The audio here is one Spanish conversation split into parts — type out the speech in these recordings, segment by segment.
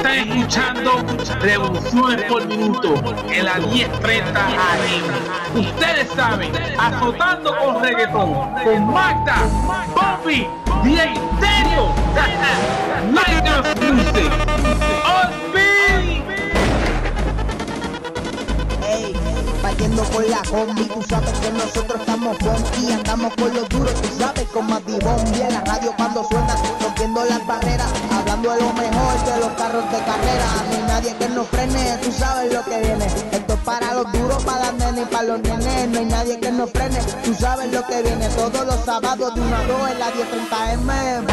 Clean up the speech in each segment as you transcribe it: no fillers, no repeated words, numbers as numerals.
Están escuchando Revoluciones por Minuto en la 10:30 AM. Ustedes saben, azotando con reggaetón, con Magda, Bobby, DJ Stereo, Like Us Music, On Beat. Ey, partiendo con la combi, tú sabes que nosotros estamos funky, andamos con los duros, tú sabes, con más Bombi en la radio cuando suena, rompiendo las barreras, hablando de lo mejor de los carros de carrera, no hay nadie que nos frene, tú sabes lo que viene, esto es para los duros, para las nenes y para los nenes, no hay nadie que nos frene, tú sabes lo que viene, todos los sábados de 1 a 2 en la 10:30 AM.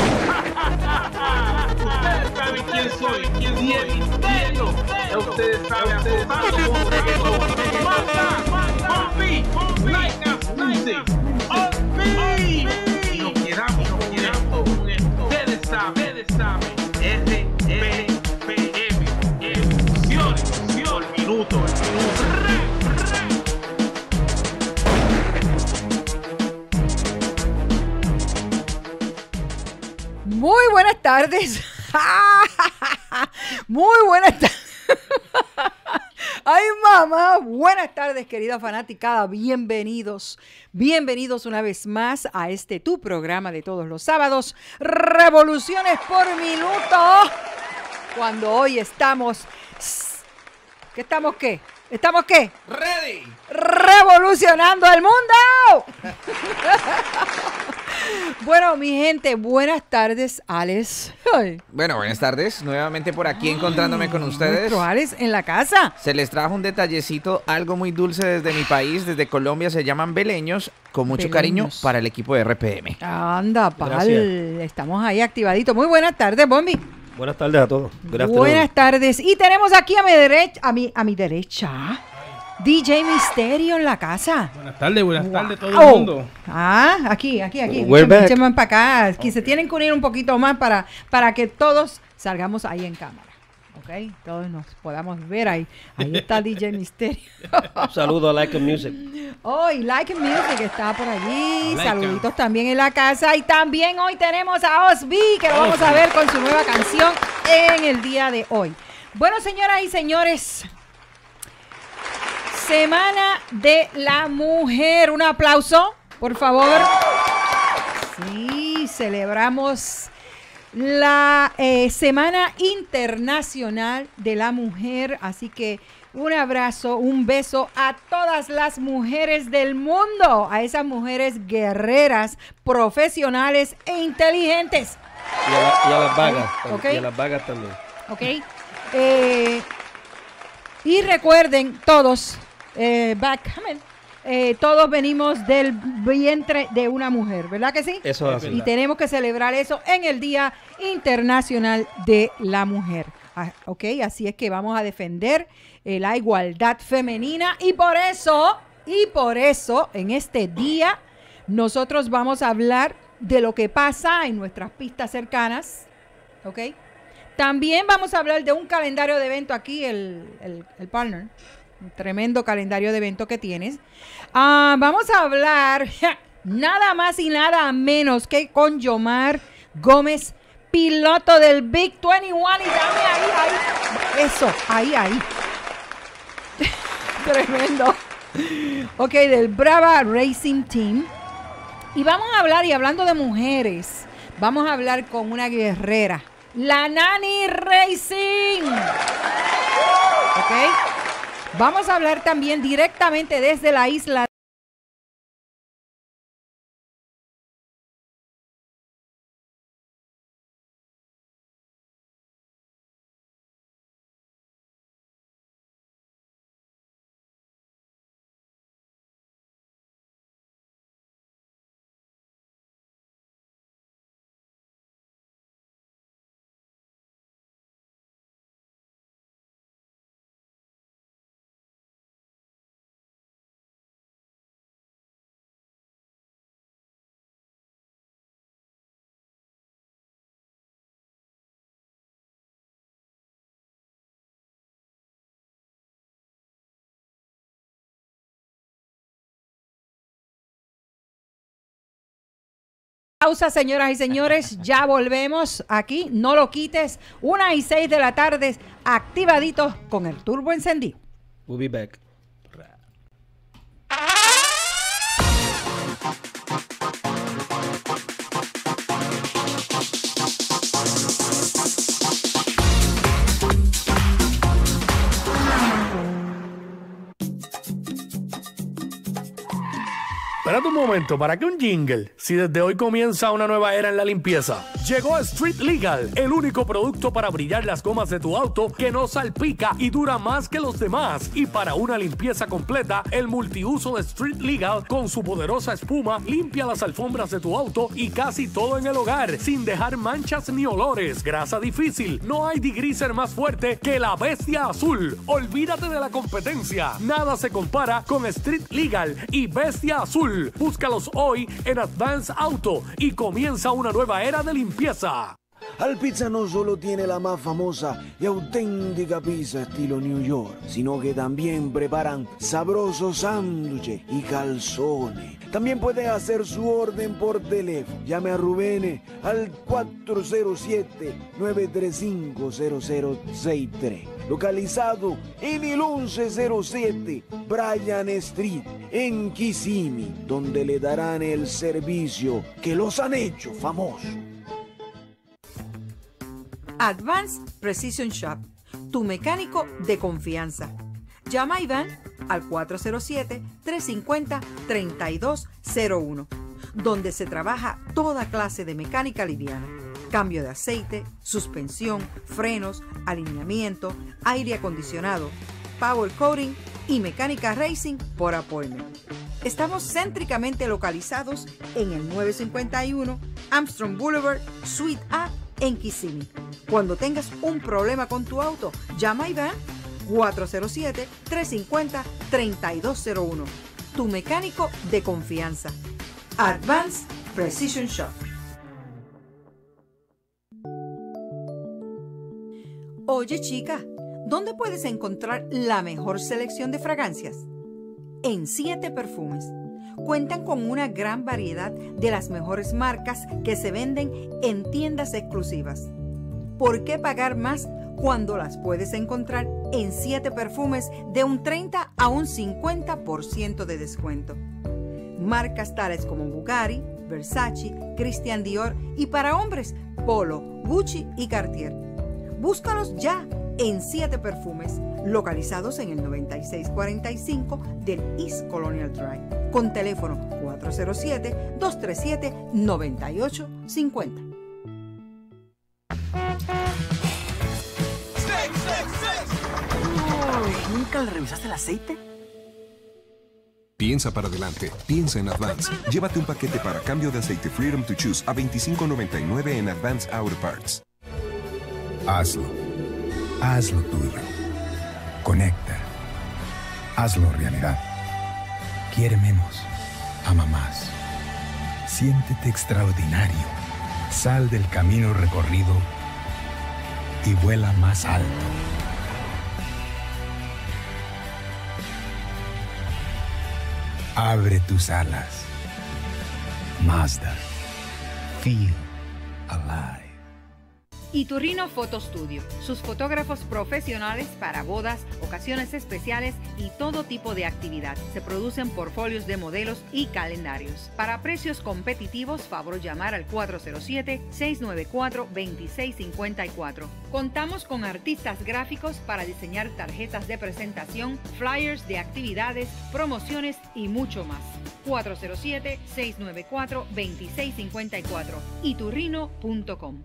Ustedes saben quién soy, quién Misterio. Ustedes saben, azotando con reggaetón. Magda, Bobby, Like Us Music, On Beat. Y nos quedamos con esto. Ustedes saben, RPM, emociones, por minuto. Muy buenas tardes. Muy buenas tardes. Ay, mamá. Buenas tardes, querida fanaticada. Bienvenidos una vez más a este tu programa de todos los sábados, Revoluciones por Minuto. Cuando hoy estamos... ¿Estamos qué? Ready. ¡Revolucionando el mundo! Bueno, mi gente, buenas tardes, Alex. Ay. Bueno, buenas tardes. Nuevamente por aquí encontrándome con ustedes. Nuestro Alex en la casa. Se les trajo un detallecito, algo muy dulce desde mi país, desde Colombia. Se llaman beleños, con mucho cariño para el equipo de RPM. Anda, pal. Gracias. Estamos ahí activaditos. Muy buenas tardes, Bombi. Buenas tardes a todos. Buenas tardes. Y tenemos aquí a mi derecha, DJ Misterio en la casa. Buenas tardes todo el mundo. Aquí. We're back. Échenme para acá. Aquí se tienen que unir un poquito más para que todos salgamos ahí en cámara. ¿Ok? Todos nos podamos ver ahí. Ahí está DJ Misterio. Un saludo a Like Music. Oh, y Like Music está por allí. Like Saluditos también en la casa. Y también hoy tenemos a Osby, que lo vamos a ver con su nueva canción en el día de hoy. Bueno, señoras y señores, Semana de la Mujer. Un aplauso, por favor. Sí, celebramos la Semana Internacional de la Mujer. Así que un abrazo, un beso a todas las mujeres del mundo, a esas mujeres guerreras, profesionales e inteligentes. Y a las vagas. Okay. Y a las vagas también. ¿Ok? Y recuerden todos, todos venimos del vientre de una mujer, ¿verdad que sí? Eso es así. Y tenemos que celebrar eso en el Día Internacional de la Mujer. ¿Ok? Así es que vamos a defender la igualdad femenina y por eso, en este día, nosotros vamos a hablar de lo que pasa en nuestras pistas cercanas. ¿Ok? También vamos a hablar de un calendario de evento aquí, el partner. Un tremendo calendario de evento que tienes. Vamos a hablar nada más y nada menos que con Yomar Gómez, piloto del Big 21. Y dame ahí. Eso, ahí. Tremendo. Ok, del Brava Racing Team. Y vamos a hablar, y hablando de mujeres, vamos a hablar con una guerrera, la Nani Racing. Ok. Vamos a hablar también directamente desde la isla Pausa, señoras y señores, ya volvemos aquí, no lo quites, 1:06 de la tarde, activaditos con el turbo encendido. We'll be back. Espérate un momento, ¿para qué un jingle? Si desde hoy comienza una nueva era en la limpieza. Llegó Street Legal, el único producto para brillar las gomas de tu auto que no salpica y dura más que los demás. Y para una limpieza completa, el multiuso de Street Legal con su poderosa espuma limpia las alfombras de tu auto y casi todo en el hogar, sin dejar manchas ni olores. Grasa difícil, no hay degreaser más fuerte que la Bestia Azul. Olvídate de la competencia. Nada se compara con Street Legal y Bestia Azul. Búscalos hoy en Advance Auto y comienza una nueva era de limpieza. Alpizza no solo tiene la más famosa y auténtica pizza estilo New York, sino que también preparan sabrosos sándwiches y calzones. También puede hacer su orden por teléfono. Llame a Rubén al 407-935-0063. Localizado en el 1107 Bryan Street, en Kissimmee, donde le darán el servicio que los han hecho famosos. Advanced Precision Shop, tu mecánico de confianza. Llama a Iván al 407-350-3201, donde se trabaja toda clase de mecánica liviana. Cambio de aceite, suspensión, frenos, alineamiento, aire acondicionado, power coating y mecánica racing por appointment. Estamos céntricamente localizados en el 951 Armstrong Boulevard, Suite A, en Kissimmee. Cuando tengas un problema con tu auto, llama a Iván 407-350-3201. Tu mecánico de confianza. Advanced Precision Shop. Oye, chica, ¿dónde puedes encontrar la mejor selección de fragancias? En 7 Perfumes. Cuentan con una gran variedad de las mejores marcas que se venden en tiendas exclusivas. ¿Por qué pagar más cuando las puedes encontrar en 7 Perfumes de un 30 a un 50% de descuento? Marcas tales como Bulgari, Versace, Christian Dior y para hombres, Polo, Gucci y Cartier. Búscalos ya en 7 Perfumes, localizados en el 9645 del East Colonial Drive, con teléfono 407-237-9850. ¿Nunca le revisaste el aceite? Piensa para adelante, piensa en Advance. Llévate un paquete para cambio de aceite Freedom to Choose a $25.99 en Advance Auto Parts. Hazlo. Hazlo tuyo. Conecta. Hazlo realidad. Quiere menos. Ama más. Siéntete extraordinario. Sal del camino recorrido y vuela más alto. Abre tus alas. Mazda. Feel alive. Iturrino Photo Studio, sus fotógrafos profesionales para bodas, ocasiones especiales y todo tipo de actividad. Se producen portfolios de modelos y calendarios. Para precios competitivos, favor llamar al 407-694-2654. Contamos con artistas gráficos para diseñar tarjetas de presentación, flyers de actividades, promociones y mucho más. 407-694-2654. iturrino.com.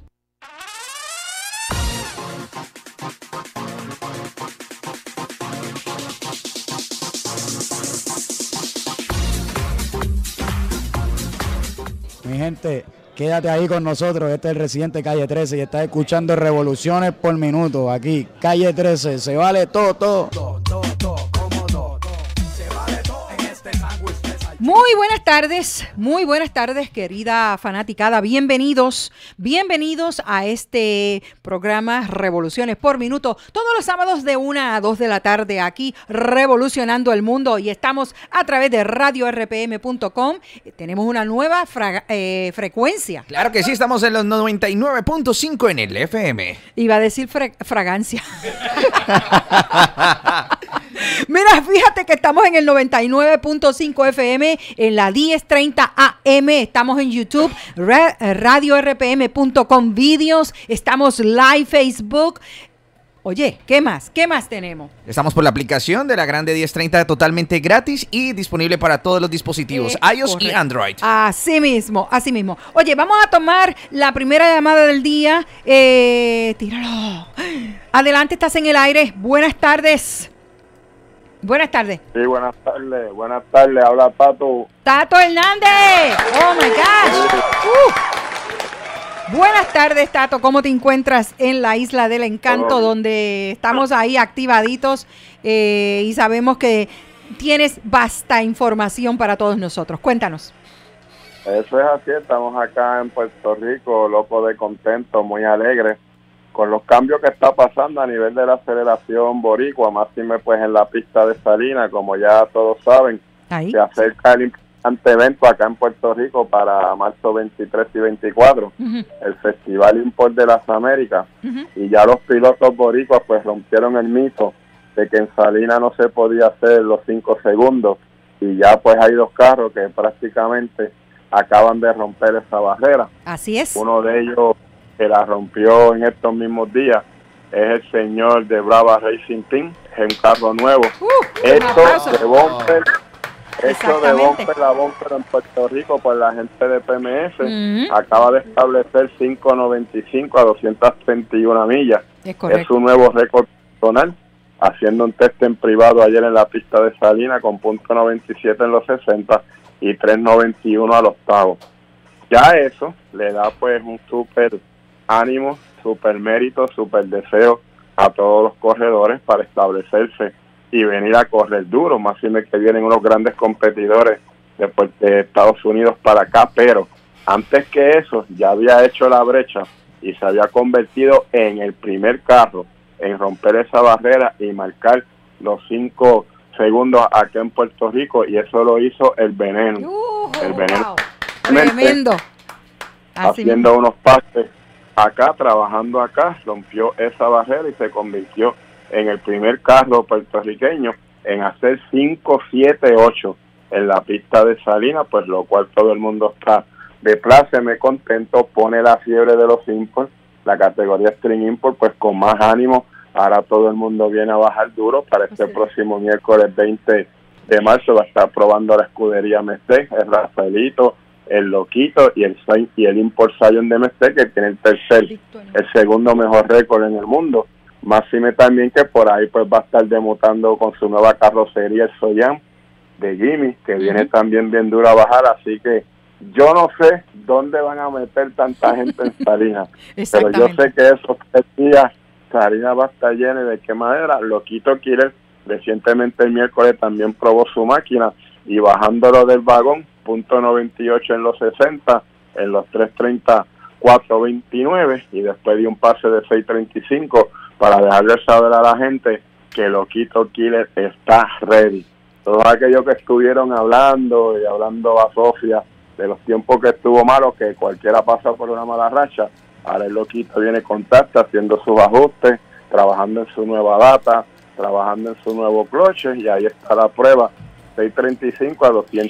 Mi gente, quédate ahí con nosotros. Este es el Residente Calle 13 y estás escuchando Revoluciones por Minuto. Aquí, Calle 13, se vale todo. Muy buenas tardes, querida fanaticada. Bienvenidos a este programa Revoluciones por Minuto. Todos los sábados de 1 a 2 de la tarde aquí revolucionando el mundo y estamos a través de radiorpm.com. Tenemos una nueva frecuencia. Claro que sí, estamos en los 99.5 en el FM. Iba a decir fragancia. Mira, fíjate que estamos en el 99.5 FM, en la 1030 AM, estamos en YouTube, radiorpm.com videos, estamos live Facebook. Oye, ¿qué más? ¿Qué más tenemos? Estamos por la aplicación de la Grande 1030 totalmente gratis y disponible para todos los dispositivos iOS correcto. Y Android. Así mismo. Oye, vamos a tomar la primera llamada del día. Tíralo. Adelante, estás en el aire. Buenas tardes. Buenas tardes. Sí, buenas tardes. Buenas tardes. Habla Tato. Tato Hernández. Oh my gosh. Buenas tardes, Tato. ¿Cómo te encuentras en la Isla del Encanto, donde estamos ahí activaditos y sabemos que tienes vasta información para todos nosotros? Cuéntanos. Eso es así. Estamos acá en Puerto Rico, locos de contento, muy alegres con los cambios que está pasando a nivel de la aceleración boricua, máxime pues en la pista de Salinas, como ya todos saben. Ahí. Se acerca el importante evento acá en Puerto Rico para marzo 23 y 24, el Festival Import de las Américas, y ya los pilotos boricuas pues rompieron el mito de que en Salinas no se podía hacer los 5 segundos, y ya pues hay 2 carros que prácticamente acaban de romper esa barrera. Así es. Uno de ellos que la rompió en estos mismos días es el señor de Brava Racing Team, es un carro nuevo. Esto de bumper a bumper en Puerto Rico por la gente de PMS acaba de establecer 5.95 a 231 millas. Es un nuevo récord personal, haciendo un test en privado ayer en la pista de Salinas con .97 en los 60 y 3.91 al octavo. Ya eso le da pues un súper ánimo, súper mérito, súper deseo a todos los corredores para establecerse y venir a correr duro, más si me que vienen unos grandes competidores de Estados Unidos para acá, pero antes que eso ya había hecho la brecha y se había convertido en el primer carro en romper esa barrera y marcar los 5 segundos acá en Puerto Rico, y eso lo hizo el Veneno. El Veneno. Wow. Tremendo. Haciendo unos pases acá, trabajando acá, rompió esa barrera y se convirtió en el primer carro puertorriqueño en hacer 5.78 en la pista de Salinas, pues lo cual todo el mundo está de pláceme contento, pone la fiebre de los import, la categoría String Import, pues con más ánimo. Ahora todo el mundo viene a bajar duro para este próximo miércoles 20 de marzo, va a estar probando la escudería Mestre, el Rafaelito, el Loquito y el Import Zion de Mestre, que tiene el segundo mejor récord en el mundo. Máxime también que por ahí pues va a estar debutando con su nueva carrocería el Soyan de Jimmy, que viene también bien dura a bajar, así que yo no sé dónde van a meter tanta gente en Salinas, pero yo sé que esos 3 días Salinas va a estar llena. ¿De qué manera? Loquito Killer recientemente el miércoles también probó su máquina y bajándolo del vagón, .98 en los 60, en los 3.30, 4.29, y después dio un pase de 6.35 para dejarle saber a la gente que Loquito Killer está ready. Todos aquellos que estuvieron hablando a Sofía de los tiempos que estuvo malo, que cualquiera pasa por una mala racha, ahora el Loquito viene con tacta, haciendo sus ajustes, trabajando en su nueva data, trabajando en su nuevo cloche, y ahí está la prueba, 6.35 a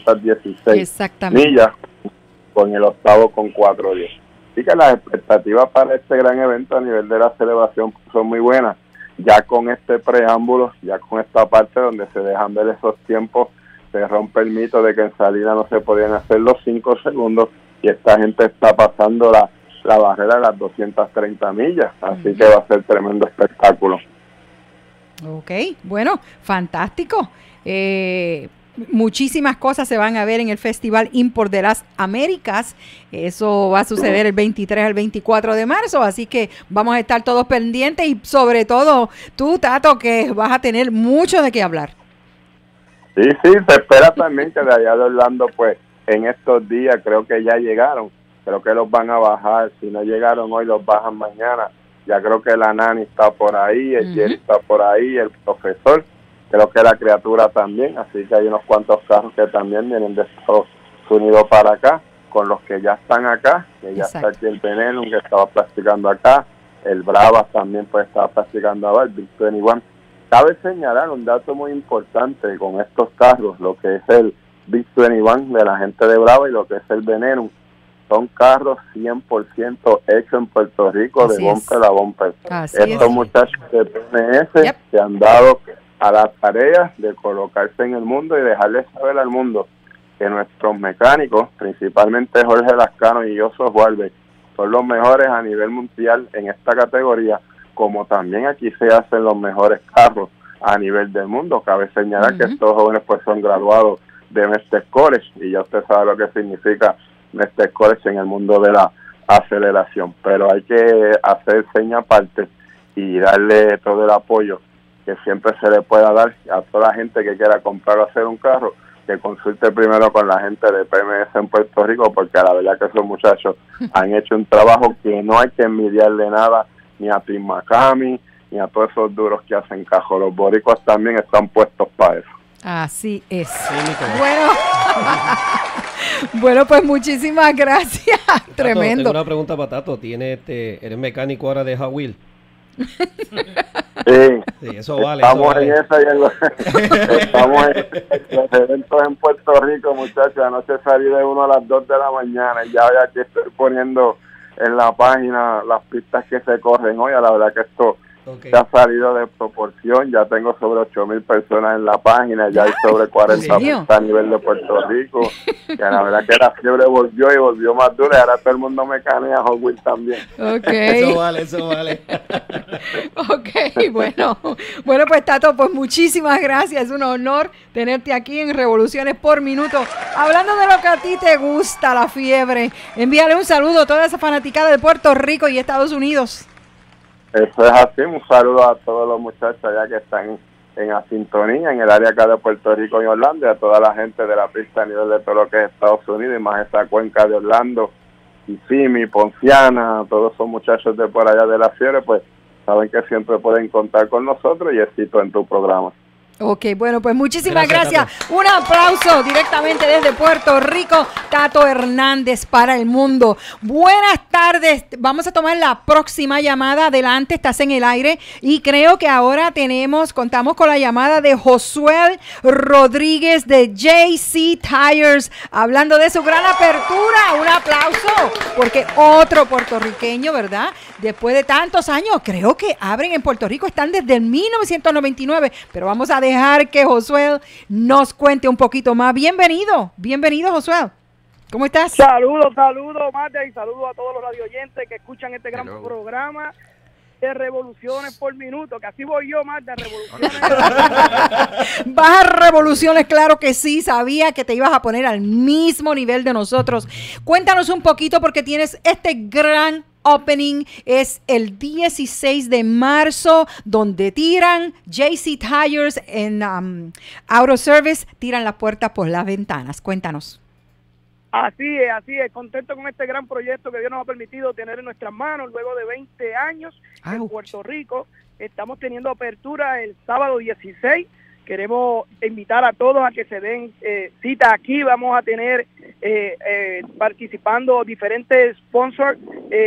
216 millas, con el octavo con 4.10. Así que las expectativas para este gran evento a nivel de la celebración son muy buenas. Ya con este preámbulo, ya con esta parte donde se dejan ver esos tiempos, se rompe el mito de que en Salinas no se podían hacer los 5 segundos, y esta gente está pasando la barrera de las 230 millas, así que va a ser tremendo espectáculo. Ok, bueno, fantástico. Muchísimas cosas se van a ver en el Festival Import de las Américas. Eso va a suceder el 23 al 24 de marzo, así que vamos a estar todos pendientes, y sobre todo tú, Tato, que vas a tener mucho de qué hablar. Sí, se espera también que de allá de Orlando, pues en estos días creo que ya llegaron, creo que los van a bajar, si no llegaron hoy los bajan mañana, ya creo que la Nani está por ahí, el Jerry está por ahí, el profesor, creo que la criatura también, así que hay unos cuantos carros que también vienen de Estados Unidos para acá, con los que ya están acá, que ya está aquí el Veneno, que estaba practicando acá, el Bravas también pues estaba practicando acá, el Big 21. Cabe señalar un dato muy importante con estos carros, lo que es el Big 21 de la gente de Brava y lo que es el Veneno. Son carros 100% hechos en Puerto Rico, de bumper a bumper. Estos muchachos de PMS se han dado a la tarea de colocarse en el mundo y dejarle saber al mundo que nuestros mecánicos, principalmente Jorge Lascano y Yoso Juárez, son los mejores a nivel mundial en esta categoría, como también aquí se hacen los mejores carros a nivel del mundo. Cabe señalar que estos jóvenes pues son graduados de Mestre College y ya usted sabe lo que significa Mestre College en el mundo de la aceleración, pero hay que hacer seña aparte y darle todo el apoyo que siempre se le pueda dar a toda la gente que quiera comprar o hacer un carro, que consulte primero con la gente de PMS en Puerto Rico, porque la verdad que esos muchachos han hecho un trabajo que no hay que envidiarle nada ni a Tim Macami, ni a todos esos duros que hacen cajos. Los boricuas también están puestos para eso. Así es. Bueno, bueno, pues muchísimas gracias. Tato, Tremendo. Tengo una pregunta para Tato. ¿Eres mecánico ahora de Hot Wheels? Sí, eso vale. Estamos eso vale. en esa y en estamos en los eventos en Puerto Rico, muchachos. Anoche salí de 1 a las 2 de la mañana y ya aquí estoy poniendo en la página las pistas que se corren hoy. La verdad que esto se ha salido de proporción. Ya tengo sobre 8,000 personas en la página, ya hay sobre 40 pistas a nivel de Puerto Rico. Que la verdad que la fiebre volvió y volvió más dura y ahora todo el mundo me canea Hot Wheels también. Eso vale. Ok, bueno, pues Tato, pues muchísimas gracias, es un honor tenerte aquí en Revoluciones por Minuto, hablando de lo que a ti te gusta, la fiebre. Envíale un saludo a toda esa fanaticada de Puerto Rico y Estados Unidos. Eso es así, un saludo a todos los muchachos allá que están en la sintonía, en el área acá de Puerto Rico y Orlando, y a toda la gente de la pista a nivel de todo lo que es Estados Unidos y más esa cuenca de Orlando, Kissimmee, Ponciana, todos esos muchachos de por allá de la fiebre, pues saben que siempre pueden contar con nosotros y éxito en tu programa. Ok, bueno, pues muchísimas gracias. Un aplauso directamente desde Puerto Rico, Tato Hernández para el mundo. Buenas tardes, vamos a tomar la próxima llamada. Adelante, estás en el aire y creo que ahora contamos con la llamada de Josué Rodríguez de JC Tires, hablando de su gran apertura. Un aplauso, porque otro puertorriqueño, ¿verdad? Después de tantos años, creo que abren en Puerto Rico, están desde el 1999, pero vamos a dejar que Josué nos cuente un poquito más. Bienvenido Josué. ¿Cómo estás? Saludos, Marta, y saludos a todos los radioyentes que escuchan este gran programa de Revoluciones por Minuto, que así voy yo, Marta, Revoluciones. Vas a Revoluciones, claro que sí, sabía que te ibas a poner al mismo nivel de nosotros. Cuéntanos un poquito, porque tienes este gran opening, es el 16 de marzo, donde tiran JC Tires en Auto Service, tiran las puertas por las ventanas. Cuéntanos. Así es, contento con este gran proyecto que Dios nos ha permitido tener en nuestras manos luego de 20 años en Puerto Rico. Estamos teniendo apertura el sábado 16. Queremos invitar a todos a que se den cita aquí. Vamos a tener participando diferentes sponsors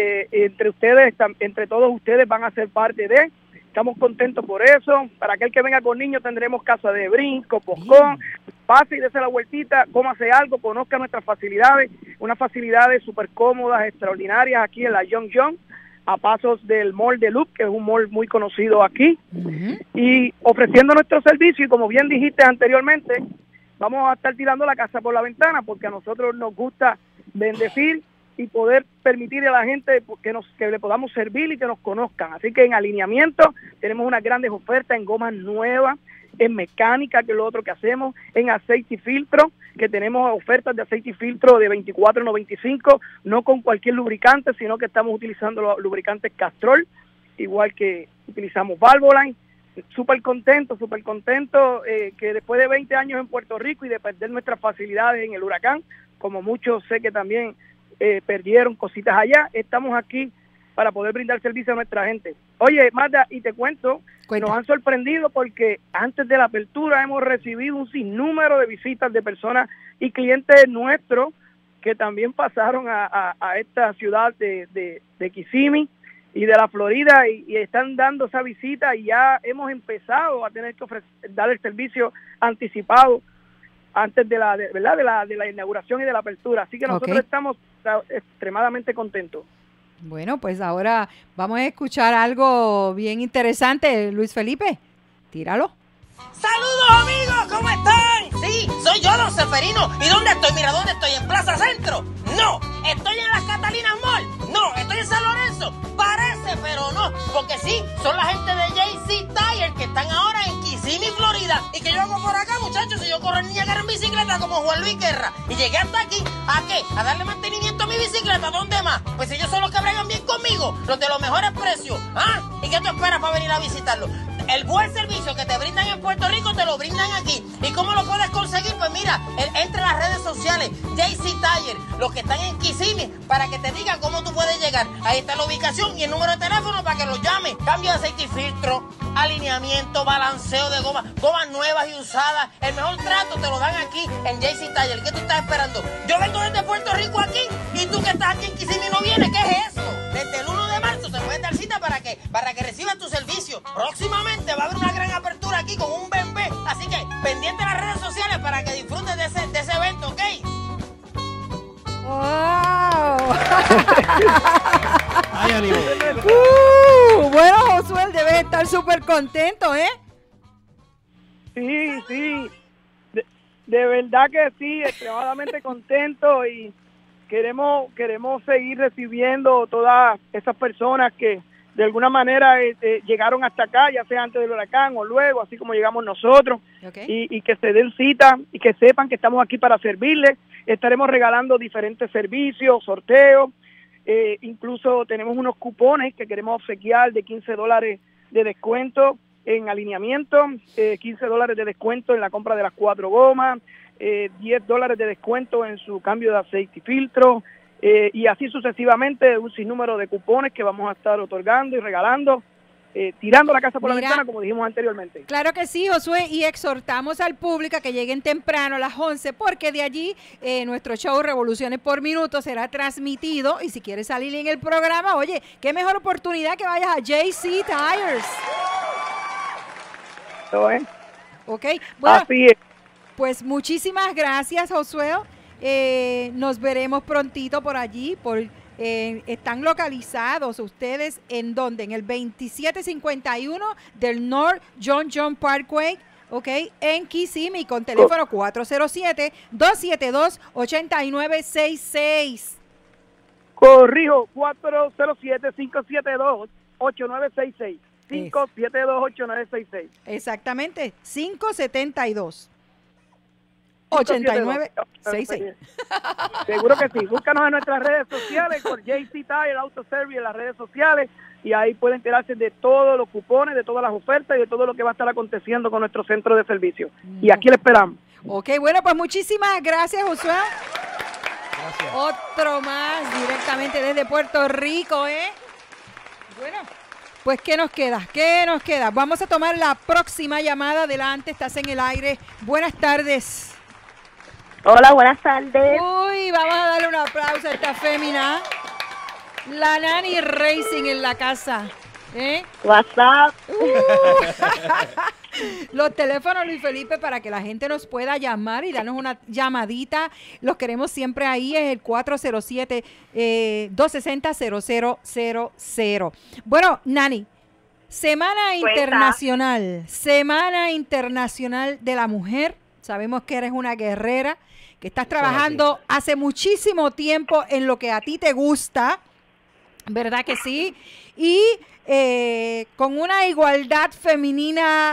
entre todos ustedes van a ser parte de. Estamos contentos por eso. Para aquel que venga con niños tendremos casa de brinco, poscón. Pase y dése la vueltita, cómase algo, conozca nuestras facilidades, unas facilidades súper cómodas, extraordinarias aquí en la Young Young, a pasos del Mall de Loop, que es un mall muy conocido aquí, y ofreciendo nuestro servicio. Y como bien dijiste anteriormente, vamos a estar tirando la casa por la ventana, porque a nosotros nos gusta bendecir y poder permitirle a la gente que le podamos servir y que nos conozcan. Así que en alineamiento tenemos unas grandes ofertas en gomas nuevas, en mecánica, que es lo otro que hacemos, en aceite y filtro, que tenemos ofertas de aceite y filtro de $24.95, no con cualquier lubricante, sino que estamos utilizando los lubricantes Castrol, igual que utilizamos Valvoline. súper contento que después de 20 años en Puerto Rico y de perder nuestras facilidades en el huracán, como muchos sé que también perdieron cositas allá, estamos aquí para poder brindar servicio a nuestra gente. Oye, Magda, y te cuento, nos han sorprendido porque antes de la apertura hemos recibido un sinnúmero de visitas de personas y clientes nuestros que también pasaron a esta ciudad de Kissimmee y de la Florida y están dando esa visita, y ya hemos empezado a tener que dar el servicio anticipado antes de la inauguración y de la apertura. Así que nosotros estamos extremadamente contentos. Bueno, pues ahora vamos a escuchar algo bien interesante. Luis Felipe, tíralo. ¡Saludos, amigos! ¿Cómo están? Sí, soy yo, Don Seferino. ¿Y dónde estoy? Mira, ¿dónde estoy? ¿En Plaza Centro? No. ¿Estoy en las Catalinas Mall? No. ¿Estoy en San Lorenzo? Parece, pero no. Porque sí, son la gente de JC Tire que están ahora en Kissimmee, Florida. ¿Y que yo hago por acá, muchachos? Si yo corro en Niágara en bicicleta como Juan Luis Guerra. Y llegué hasta aquí, ¿a qué? ¿A darle mantenimiento a mi bicicleta? ¿Dónde más? Pues ellos son los que bregan bien conmigo, los de los mejores precios. ¿Ah? ¿Y qué tú esperas para venir a visitarlo? El buen servicio que te brindan en Puerto Rico te lo brindan aquí. ¿Y cómo lo puedes conseguir? Pues mira, entre las redes sociales, JC Tire, los que están en Kissimmee, para que te digan cómo tú puedes llegar. Ahí está la ubicación y el número de teléfono para que los llames. Cambio de aceite y filtro, alineamiento, balanceo de gomas nuevas y usadas. El mejor trato te lo dan aquí en JC Tire. ¿Qué tú estás esperando? Yo vengo desde Puerto Rico aquí y tú que estás aquí en Kissimmee no vienes. ¿Qué es eso? Desde el 1 de marzo te puedes dar cita para que recibas tu servicio. Próximamente va a haber una gran apertura aquí con un bebé. Así que pendiente de las redes sociales para que disfrutes de ese evento, ¿ok? ¡Wow! Bueno, Josué debe estar súper contento, ¿eh? Sí. De verdad que sí, extremadamente contento, y queremos seguir recibiendo todas esas personas que de alguna manera llegaron hasta acá, ya sea antes del huracán o luego, así como llegamos nosotros, y que se den cita y que sepan que estamos aquí para servirles. Estaremos regalando diferentes servicios, sorteos, incluso tenemos unos cupones que queremos obsequiar de $15 de descuento en alineamiento, $15 de descuento en la compra de las 4 gomas, $10 de descuento en su cambio de aceite y filtro, y así sucesivamente, un sinnúmero de cupones que vamos a estar otorgando y regalando, tirando la casa por la ventana, como dijimos anteriormente. Claro que sí, Josué, y exhortamos al público a que lleguen temprano a las 11, porque de allí nuestro show Revoluciones por Minuto será transmitido, y si quieres salir en el programa, oye, qué mejor oportunidad que vayas a JC Tires. Eso es. Ok, bueno, así es. Pues muchísimas gracias, Josué. Nos veremos prontito por allí. Están localizados ustedes en donde, en el 2751 del North John Parkway, en Kissimmee, con teléfono 407-272-8966. Corrijo, 407-572-8966. 572-8966. Exactamente, 572. 8966. Seguro que sí. Búscanos en nuestras redes sociales por JC Tire Auto Service en las redes sociales, y ahí pueden enterarse de todos los cupones, de todas las ofertas y de todo lo que va a estar aconteciendo con nuestro centro de servicio. Y aquí le esperamos. Ok, bueno, pues muchísimas gracias, Josué. Gracias. Otro más directamente desde Puerto Rico, ¿eh? Bueno, pues ¿qué nos queda? Vamos a tomar la próxima llamada. Adelante, estás en el aire. Buenas tardes. Hola, buenas tardes. Uy, vamos a darle un aplauso a esta fémina. La Nani Racing en la casa. WhatsApp. Los teléfonos, Luis Felipe, para que la gente nos pueda llamar y darnos una llamadita. Los queremos siempre ahí, es el 407-260-0000. Bueno, Nani, Semana Internacional de la Mujer. Sabemos que eres una guerrera, que estás trabajando hace muchísimo tiempo en lo que a ti te gusta, ¿verdad que sí? Y con una igualdad femenina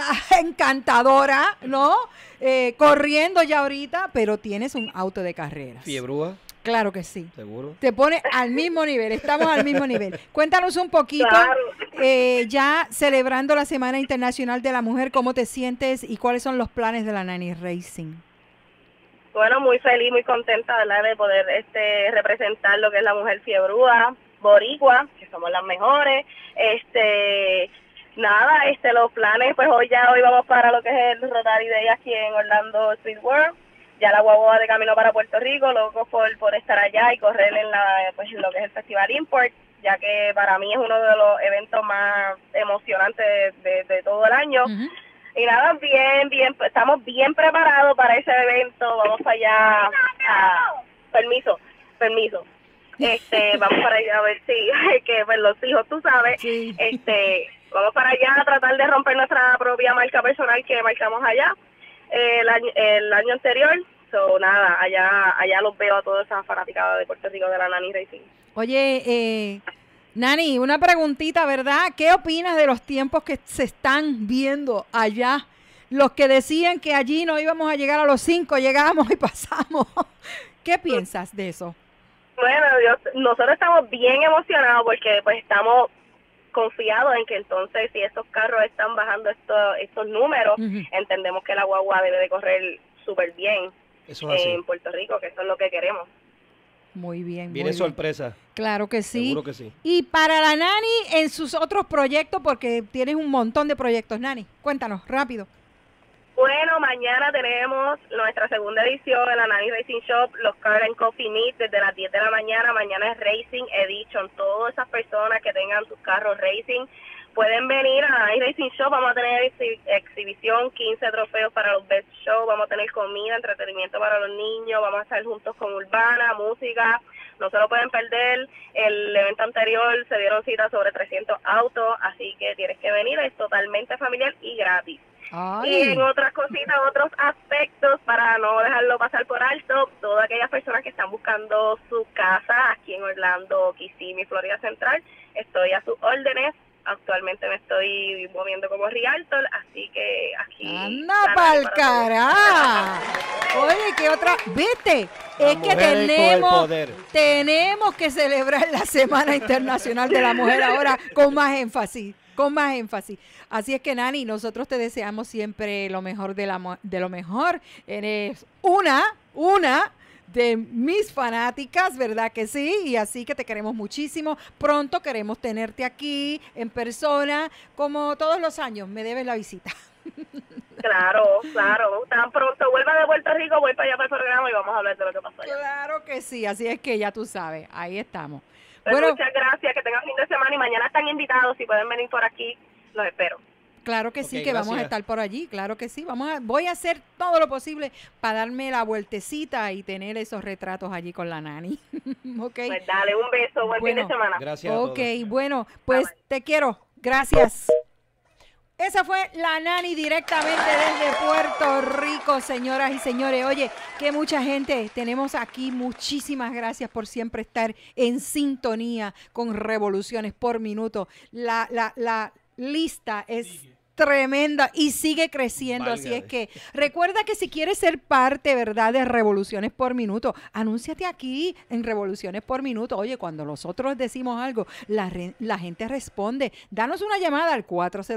encantadora, ¿no? Corriendo ya ahorita, pero tienes un auto de carreras. Fiebrúa. Claro que sí. ¿Seguro? Te pone al mismo nivel, estamos al mismo nivel. Cuéntanos un poquito, ya celebrando la Semana Internacional de la Mujer, ¿cómo te sientes y cuáles son los planes de la Nani Racing? Bueno, muy feliz, muy contenta, ¿verdad?, de poder representar lo que es la mujer fiebrúa, boricua, que somos las mejores. Nada, los planes, pues hoy vamos para lo que es el Rotary Day aquí en Orlando Street World. Ya la guagua de camino para Puerto Rico, loco por estar allá y correr en lo que es el Festival Import, ya que para mí es uno de los eventos más emocionantes de todo el año. Y nada, bien, estamos bien preparados para ese evento. Vamos para allá. Permiso. Vamos para allá a ver si que pues, los hijos, tú sabes. Sí. Vamos para allá a tratar de romper nuestra propia marca personal que marcamos allá el año anterior. Nada, allá los veo a toda esa fanaticada de Puerto Rico de la Nani Racing. Oye, Nani, una preguntita, ¿verdad? ¿Qué opinas de los tiempos que se están viendo allá? Los que decían que allí no íbamos a llegar a los 5, llegamos y pasamos. ¿Qué piensas de eso? Bueno, nosotros estamos bien emocionados porque pues estamos confiados en que entonces si estos carros están bajando estos números, entendemos que la guagua debe de correr súper bien en Puerto Rico, que eso es lo que queremos. Muy bien. Viene sorpresa. Claro que sí. Seguro que sí. Y para la Nani en sus otros proyectos, porque tienes un montón de proyectos, Nani, cuéntanos, rápido. Bueno, mañana tenemos nuestra segunda edición en la Nani Racing Shop, los Car and Coffee Meet desde las 10 de la mañana. Mañana es Racing Edition. Todas esas personas que tengan sus carros Racing pueden venir a la Nani Racing Shop. Vamos a tener exhibición, 15 trofeos para los Best Show. Vamos a tener comida, entretenimiento para los niños. Vamos a estar juntos con Urbana, música. No se lo pueden perder. El evento anterior se dieron citas sobre 300 autos, así que tienes que venir. Es totalmente familiar y gratis. Ay. Y en otras cositas, otros aspectos, para no dejarlo pasar por alto, todas aquellas personas que están buscando su casa aquí en Orlando, Kissimmee, Florida Central, estoy a sus órdenes. Actualmente me estoy moviendo como realtor, así que aquí... ¡Anda pa'l cará! Oye, ¿qué otra? ¿Viste? Es que tenemos que celebrar la Semana Internacional de la Mujer ahora con más énfasis. Así es que, Nani, nosotros te deseamos siempre lo mejor de lo mejor. Eres una de mis fanáticas, ¿verdad que sí? Y así que te queremos muchísimo. Pronto queremos tenerte aquí en persona, como todos los años. Me debes la visita. Claro. Tan pronto vuelva de Puerto Rico, voy para allá para el programa y vamos a hablar de lo que pasó allá. Claro que sí, así es que ya tú sabes, ahí estamos. Pues bueno, muchas gracias, que tengan fin de semana y mañana están invitados, si pueden venir por aquí, los espero. Claro que sí, que gracias. Vamos a estar por allí, claro que sí. Voy a hacer todo lo posible para darme la vueltecita y tener esos retratos allí con la Nani. Okay. Pues dale, un beso, buen fin de semana. Gracias a todos. Bueno, pues te quiero, gracias. Esa fue la Nani directamente desde Puerto Rico, señoras y señores. Oye, que mucha gente tenemos aquí. Muchísimas gracias por siempre estar en sintonía con Revoluciones por Minuto. La lista es tremenda y sigue creciendo, así es que recuerda que si quieres ser parte, ¿verdad?, de Revoluciones por Minuto, anúnciate aquí en Revoluciones por Minuto. Oye, cuando nosotros decimos algo, la gente responde. Danos una llamada al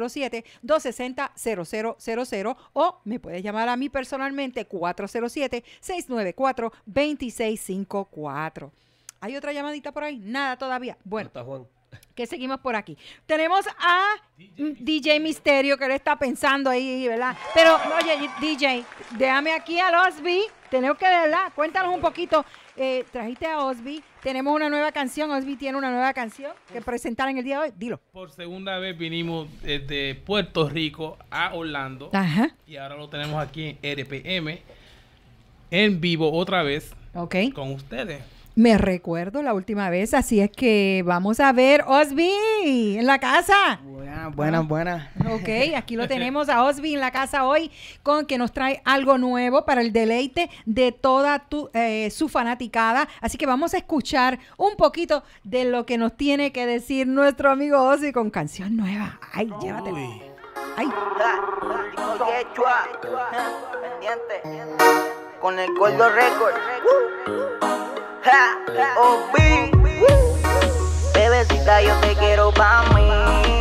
407-260-0000 o me puedes llamar a mí personalmente, 407-694-2654. ¿Hay otra llamadita por ahí? Nada todavía. Bueno, que seguimos por aquí. Tenemos a DJ Misterio, que le está pensando ahí, ¿verdad? Pero, oye, DJ, déjame aquí a Osby. Tenemos que, ¿verdad? Cuéntanos un poquito. Trajiste a Osby. Tenemos una nueva canción. Osby tiene una nueva canción que presentar en el día de hoy. Dilo. Por segunda vez vinimos desde Puerto Rico a Orlando. Ajá. Y ahora lo tenemos aquí en RPM, en vivo otra vez. Ok. Con ustedes. Me recuerdo la última vez, así es que vamos a ver Osby en la casa. Buenas. Ok, aquí lo tenemos a Osby en la casa hoy, con que nos trae algo nuevo para el deleite de toda su fanaticada. Así que vamos a escuchar un poquito de lo que nos tiene que decir nuestro amigo Osby con canción nueva. Ay, llévatelo. Ay. Pendiente. Con el Gordo Record. Bebecita, yo te quiero pa' mí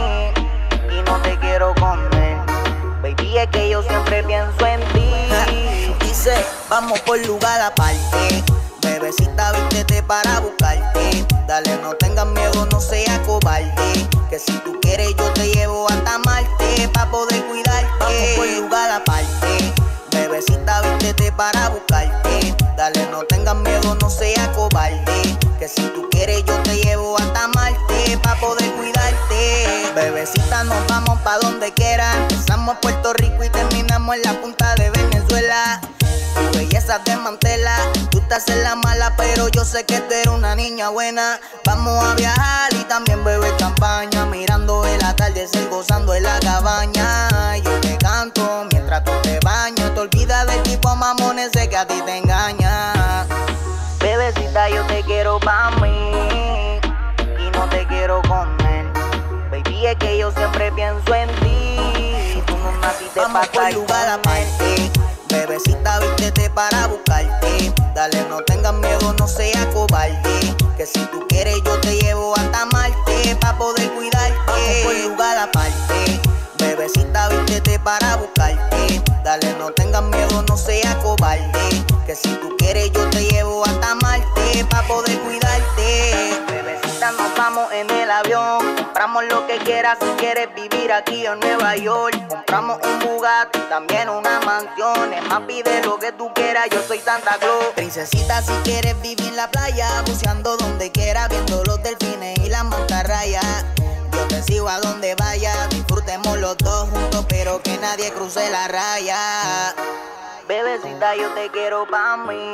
y no te quiero con él. Baby, es que yo siempre pienso en ti. Dice, vamos por lugar aparte. Bebecita, vístete para buscarte. Dale, no tengas miedo, no seas cobarde. Que si tú quieres yo te llevo hasta Marte pa' poder cuidarte. Vamos por lugar aparte. Bebecita, vístete para buscarte. Dale, no tengas miedo, no seas cobarde. Que si tú quieres yo te llevo hasta Marte pa' poder cuidarte. Bebecita, nos vamos pa' donde quiera. Empezamos Puerto Rico y terminamos en la punta de Venezuela. Tu belleza desmantela, tú estás en la mala, pero yo sé que tú eres una niña buena. Vamos a viajar y también beber champaña, mirando el atardecer, gozando en la cabaña. Yo te canto mientras tú te bañas, te olvidas del tipo mamón ese que a ti te engaña. Bebecita, yo te quiero pa' mí y no te quiero con él. Baby, es que yo siempre pienso en ti. Tú no naciste pa' estar lugar aparte. Bebecita, vístete para buscarte. Dale, no tengas miedo, no seas cobarde. Que si tú quieres yo te llevo hasta Marte pa' poder cuidarte. Vamos por lugar aparte. Bebecita, vístete para buscarte. Dale, no tengas miedo, no seas cobarde. Que si tú quieres yo te llevo hasta Marte pa' poder cuidarte. Bebecita, nos vamos en el avión. Compramos lo que quieras si quieres vivir aquí en Nueva York. Compramos un Bugatti, también una mansión. Es más, pide lo que tú quieras, yo soy Santa Claus. Princesita, si quieres vivir en la playa, buceando donde quieras, viendo los delfines y las mantarrayas. Yo te sigo a donde vaya, disfrutemos los dos juntos, pero que nadie cruce la raya. Bebecita, yo te quiero pa'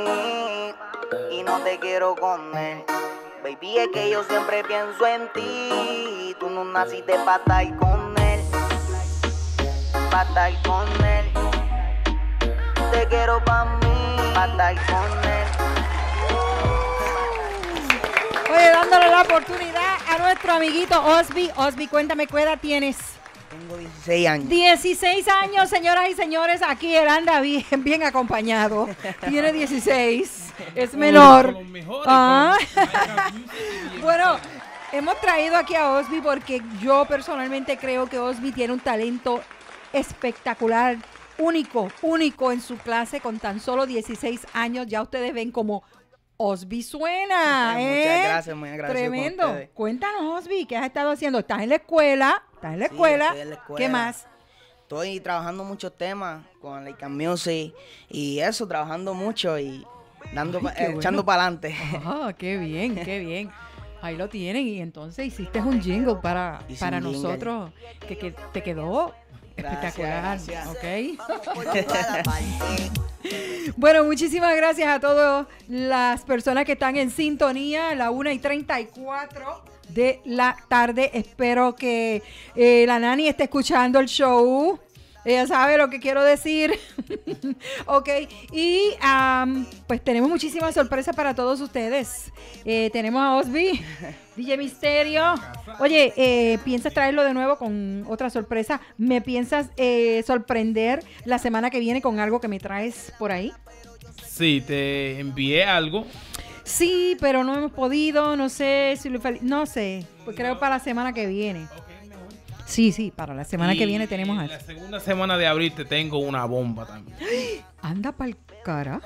mí y no te quiero con él. Baby, es que yo siempre pienso en ti. Tú no naciste pa' estar con él, pa' estar con él. Te quiero pa' mí, pa' estar con él. Oye, dándole la oportunidad a nuestro amiguito Osby. Osby, cuéntame, ¿qué edad tienes? Tengo 16 años. 16 años, señoras y señores. Aquí él anda bien acompañado. Tiene 16. Es menor. Bueno, hemos traído aquí a Osby porque yo personalmente creo que Osby tiene un talento espectacular, único en su clase. Con tan solo 16 años ya ustedes ven como Osby suena. Muchas gracias, muy agradecido. Tremendo. Cuéntanos, Osby, ¿qué has estado haciendo? ¿Estás en la escuela? Sí, estoy en la escuela. ¿Qué más? Estoy trabajando muchos temas con Like Music y eso, trabajando mucho y echando para adelante. Ah, qué bien, qué bien. Ahí lo tienen. Y entonces hiciste un jingle para nosotros que te quedó espectacular. Gracias. ¿Ok? Bueno, muchísimas gracias a todas las personas que están en sintonía, la 1:34 de la tarde. Espero que la Nani esté escuchando el show. Ella sabe lo que quiero decir. Ok, y pues tenemos muchísimas sorpresas para todos ustedes. Tenemos a Osby, DJ Misterio. Oye, ¿piensas traerlo de nuevo con otra sorpresa? ¿Me piensas sorprender la semana que viene con algo que me traes por ahí? Sí, te envié algo. Sí, pero no hemos podido, no sé si no sé, pues creo para la semana que viene. Sí, para la semana que viene tenemos algo. La segunda semana de abril te tengo una bomba también. Anda pa'l cara.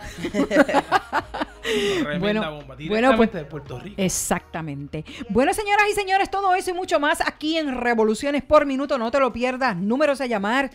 Tremenda bomba, directamente de Puerto Rico. Exactamente. Bueno, señoras y señores, todo eso y mucho más aquí en Revoluciones por Minuto. No te lo pierdas. Números a llamar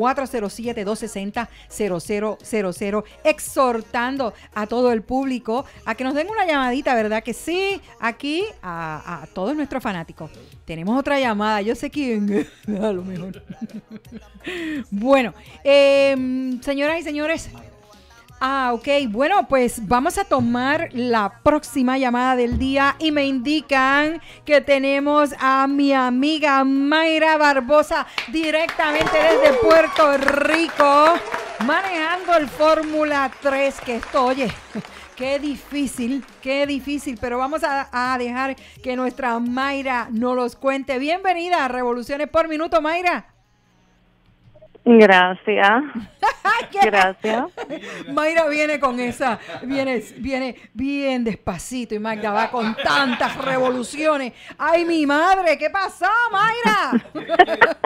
407-260-0000. Exhortando a todo el público a que nos den una llamadita, ¿verdad? Que sí, aquí a todos nuestros fanáticos. Tenemos otra llamada. Yo sé quién. A lo mejor. Bueno, señoras y señores. Ok. Bueno, pues vamos a tomar la próxima llamada del día y me indican que tenemos a mi amiga Mayra Barbosa directamente desde Puerto Rico, manejando el Fórmula 3, que esto, oye, qué difícil, pero vamos a dejar que nuestra Mayra nos los cuente. Bienvenida a Revoluciones por Minuto, Mayra. Gracias. Gracias. Mayra viene con esa, viene bien despacito y Magda va con tantas revoluciones. ¡Ay, mi madre! ¿Qué pasó, Mayra?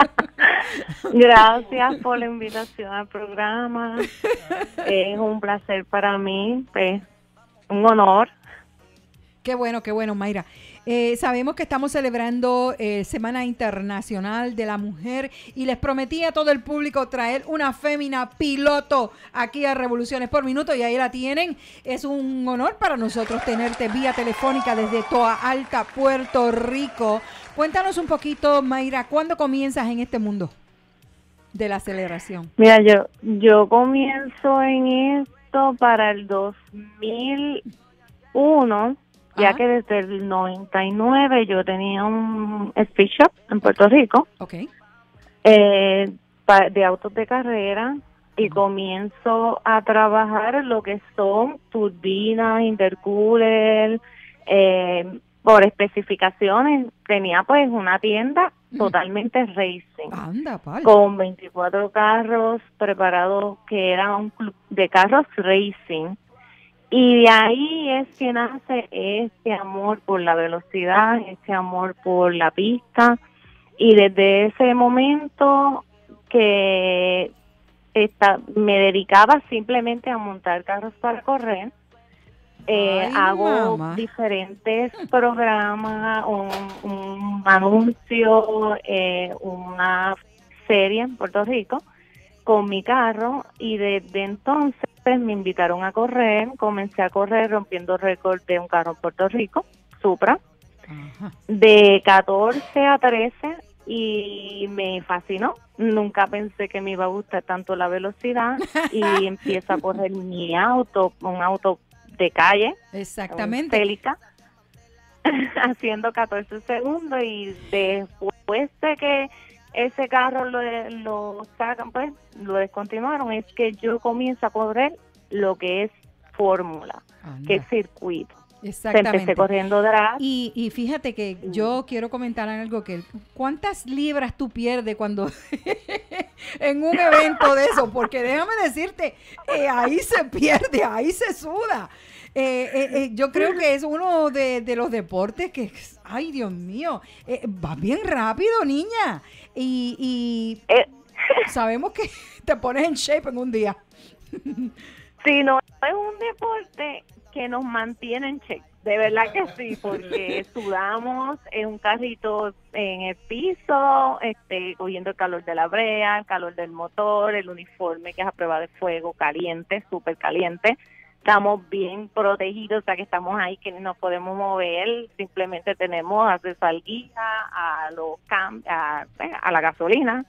Gracias por la invitación al programa. Es un placer para mí, pues, un honor. Qué bueno, Mayra. Sabemos que estamos celebrando Semana Internacional de la Mujer y les prometí a todo el público traer una fémina piloto aquí a Revoluciones por Minuto y ahí la tienen. Es un honor para nosotros tenerte vía telefónica desde Toa Alta, Puerto Rico. Cuéntanos un poquito, Mayra, ¿cuándo comienzas en este mundo de la aceleración? Mira, yo comienzo en esto para el 2001. Ya que desde el 99 yo tenía un speed shop en Puerto Rico, de autos de carrera, y comienzo a trabajar en lo que son turbinas, intercooler, por especificaciones. Tenía pues una tienda totalmente racing, con 24 carros preparados, que era un club de carros racing. Y de ahí es que nace este amor por la velocidad, este amor por la pista. Y desde ese momento que me dedicaba simplemente a montar carros para correr, hago diferentes programas, un anuncio, una serie en Puerto Rico con mi carro, y desde entonces me invitaron a correr. Comencé a correr rompiendo récord de un carro en Puerto Rico, Supra, de 14 a 13, y me fascinó. Nunca pensé que me iba a gustar tanto la velocidad y empiezo a correr mi auto, un auto de calle, exactamente, un Celica, haciendo 14 segundos, y después de que ese carro lo sacan, pues lo descontinuaron, es que yo comienzo a correr lo que es fórmula, que es circuito. Exactamente. Empecé corriendo drag. Y fíjate que yo quiero comentar algo, que ¿cuántas libras tú pierdes cuando en un evento de eso? Porque déjame decirte, ahí se pierde, ahí se suda. Yo creo que es uno de los deportes que, ay, Dios mío, va bien rápido, niña. Y sabemos que te pones en shape en un día. Sí, no, es un deporte que nos mantiene en shape. De verdad que sí, porque sudamos en un carrito en el piso, cogiendo el calor de la brea, el calor del motor, el uniforme que es a prueba de fuego, caliente, súper caliente. Estamos bien protegidos, o sea que estamos ahí, que no nos podemos mover, simplemente tenemos acceso al guía, a la gasolina.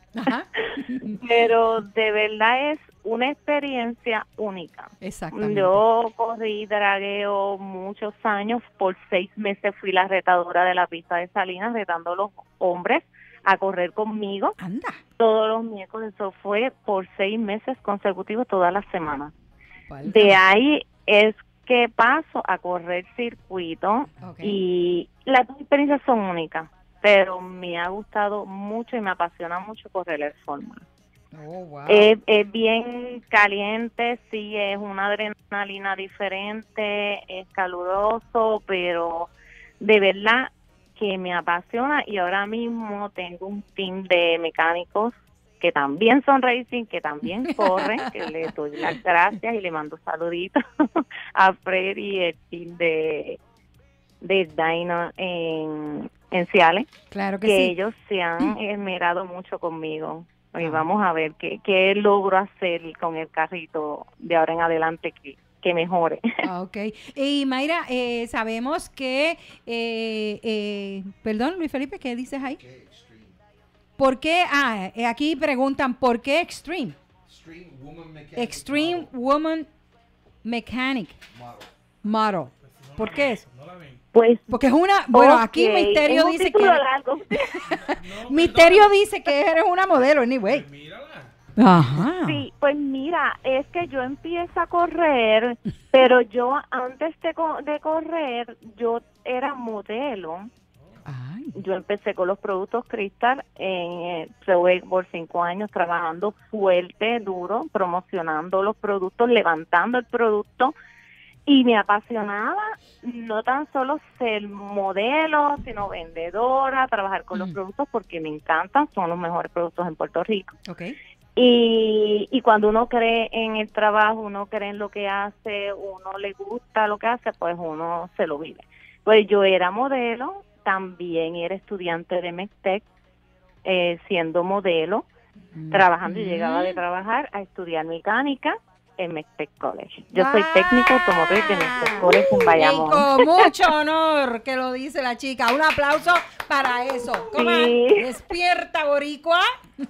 Pero de verdad es una experiencia única. Exactamente. Yo corrí dragueo muchos años, por 6 meses fui la retadora de la pista de Salinas, retando a los hombres a correr conmigo. Anda. Todos los miércoles, eso fue por 6 meses consecutivos, todas las semanas. De ahí es que paso a correr circuito, y las dos experiencias son únicas, pero me ha gustado mucho y me apasiona mucho correr el Fórmula. Oh, wow. Es bien caliente, sí, es una adrenalina diferente, es caluroso, pero de verdad que me apasiona, y ahora mismo tengo un team de mecánicos que también son racing, que también corren, que le doy las gracias y le mando saluditos a Freddy, el team de Dyno en Ciales. Claro que sí. sí. Ellos se han esmerado mucho conmigo. Y vamos a ver qué logro hacer con el carrito de ahora en adelante que mejore. Ok. Y Mayra, sabemos que, perdón, Luis Felipe, ¿qué dices ahí? ¿Por qué? Aquí preguntan, ¿por qué Extreme? Extreme Woman Mechanic Model. ¿Por qué eso? Pues porque es una, bueno, aquí Misterio dice que Misterio dice que eres una modelo, anyway. Ajá. Sí, pues mira, es que yo empiezo a correr, pero yo antes de correr, yo era modelo. yo empecé con los productos Cristal, trabajé por 5 años trabajando fuerte, duro, promocionando los productos, levantando el producto, y me apasionaba no tan solo ser modelo, sino vendedora, trabajar con los productos porque me encantan, son los mejores productos en Puerto Rico. Okay. Y cuando uno cree en el trabajo, uno cree en lo que hace, uno le gusta lo que hace, pues uno se lo vive. Pues yo era modelo, también era estudiante de MECTEC, siendo modelo, trabajando, y llegaba de trabajar a estudiar mecánica en MECTEC College. Yo soy técnico automotriz de MECTEC College en Bayamón. Y con mucho honor que lo dice la chica. Un aplauso para eso. ¿Cómo? Sí. Despierta, boricua.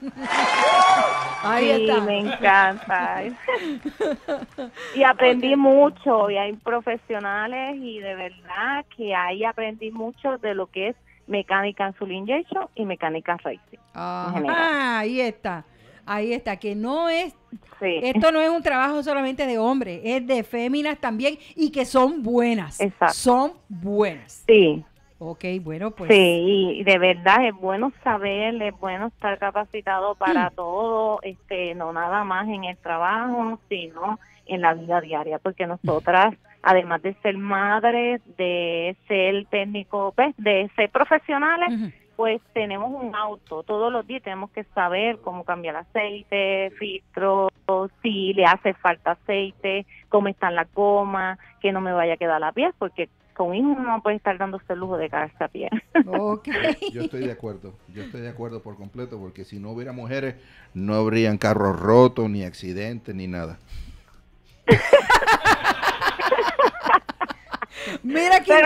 Ahí sí, está. Me encanta. Y aprendí mucho, y hay profesionales, y de verdad que ahí aprendí mucho de lo que es mecánica insulin injection y mecánica racing. Ahí está. Ahí está, que no es, esto no es un trabajo solamente de hombres, es de féminas también, y que son buenas. Exacto. Son buenas. Sí. Ok, bueno, pues. Sí, y de verdad es bueno saber, es bueno estar capacitado para todo, no nada más en el trabajo, sino en la vida diaria, porque nosotras, además de ser madres, de ser técnico, de ser profesionales, pues tenemos un auto, todos los días tenemos que saber cómo cambiar aceite, filtro, si le hace falta aceite, cómo están las gomas, que no me vaya a quedar la piel, porque con hijos no puede estar dándose el lujo de quedarse a pie. Yo estoy de acuerdo por completo, porque si no hubiera mujeres, no habrían carros rotos, ni accidentes, ni nada. Mira quién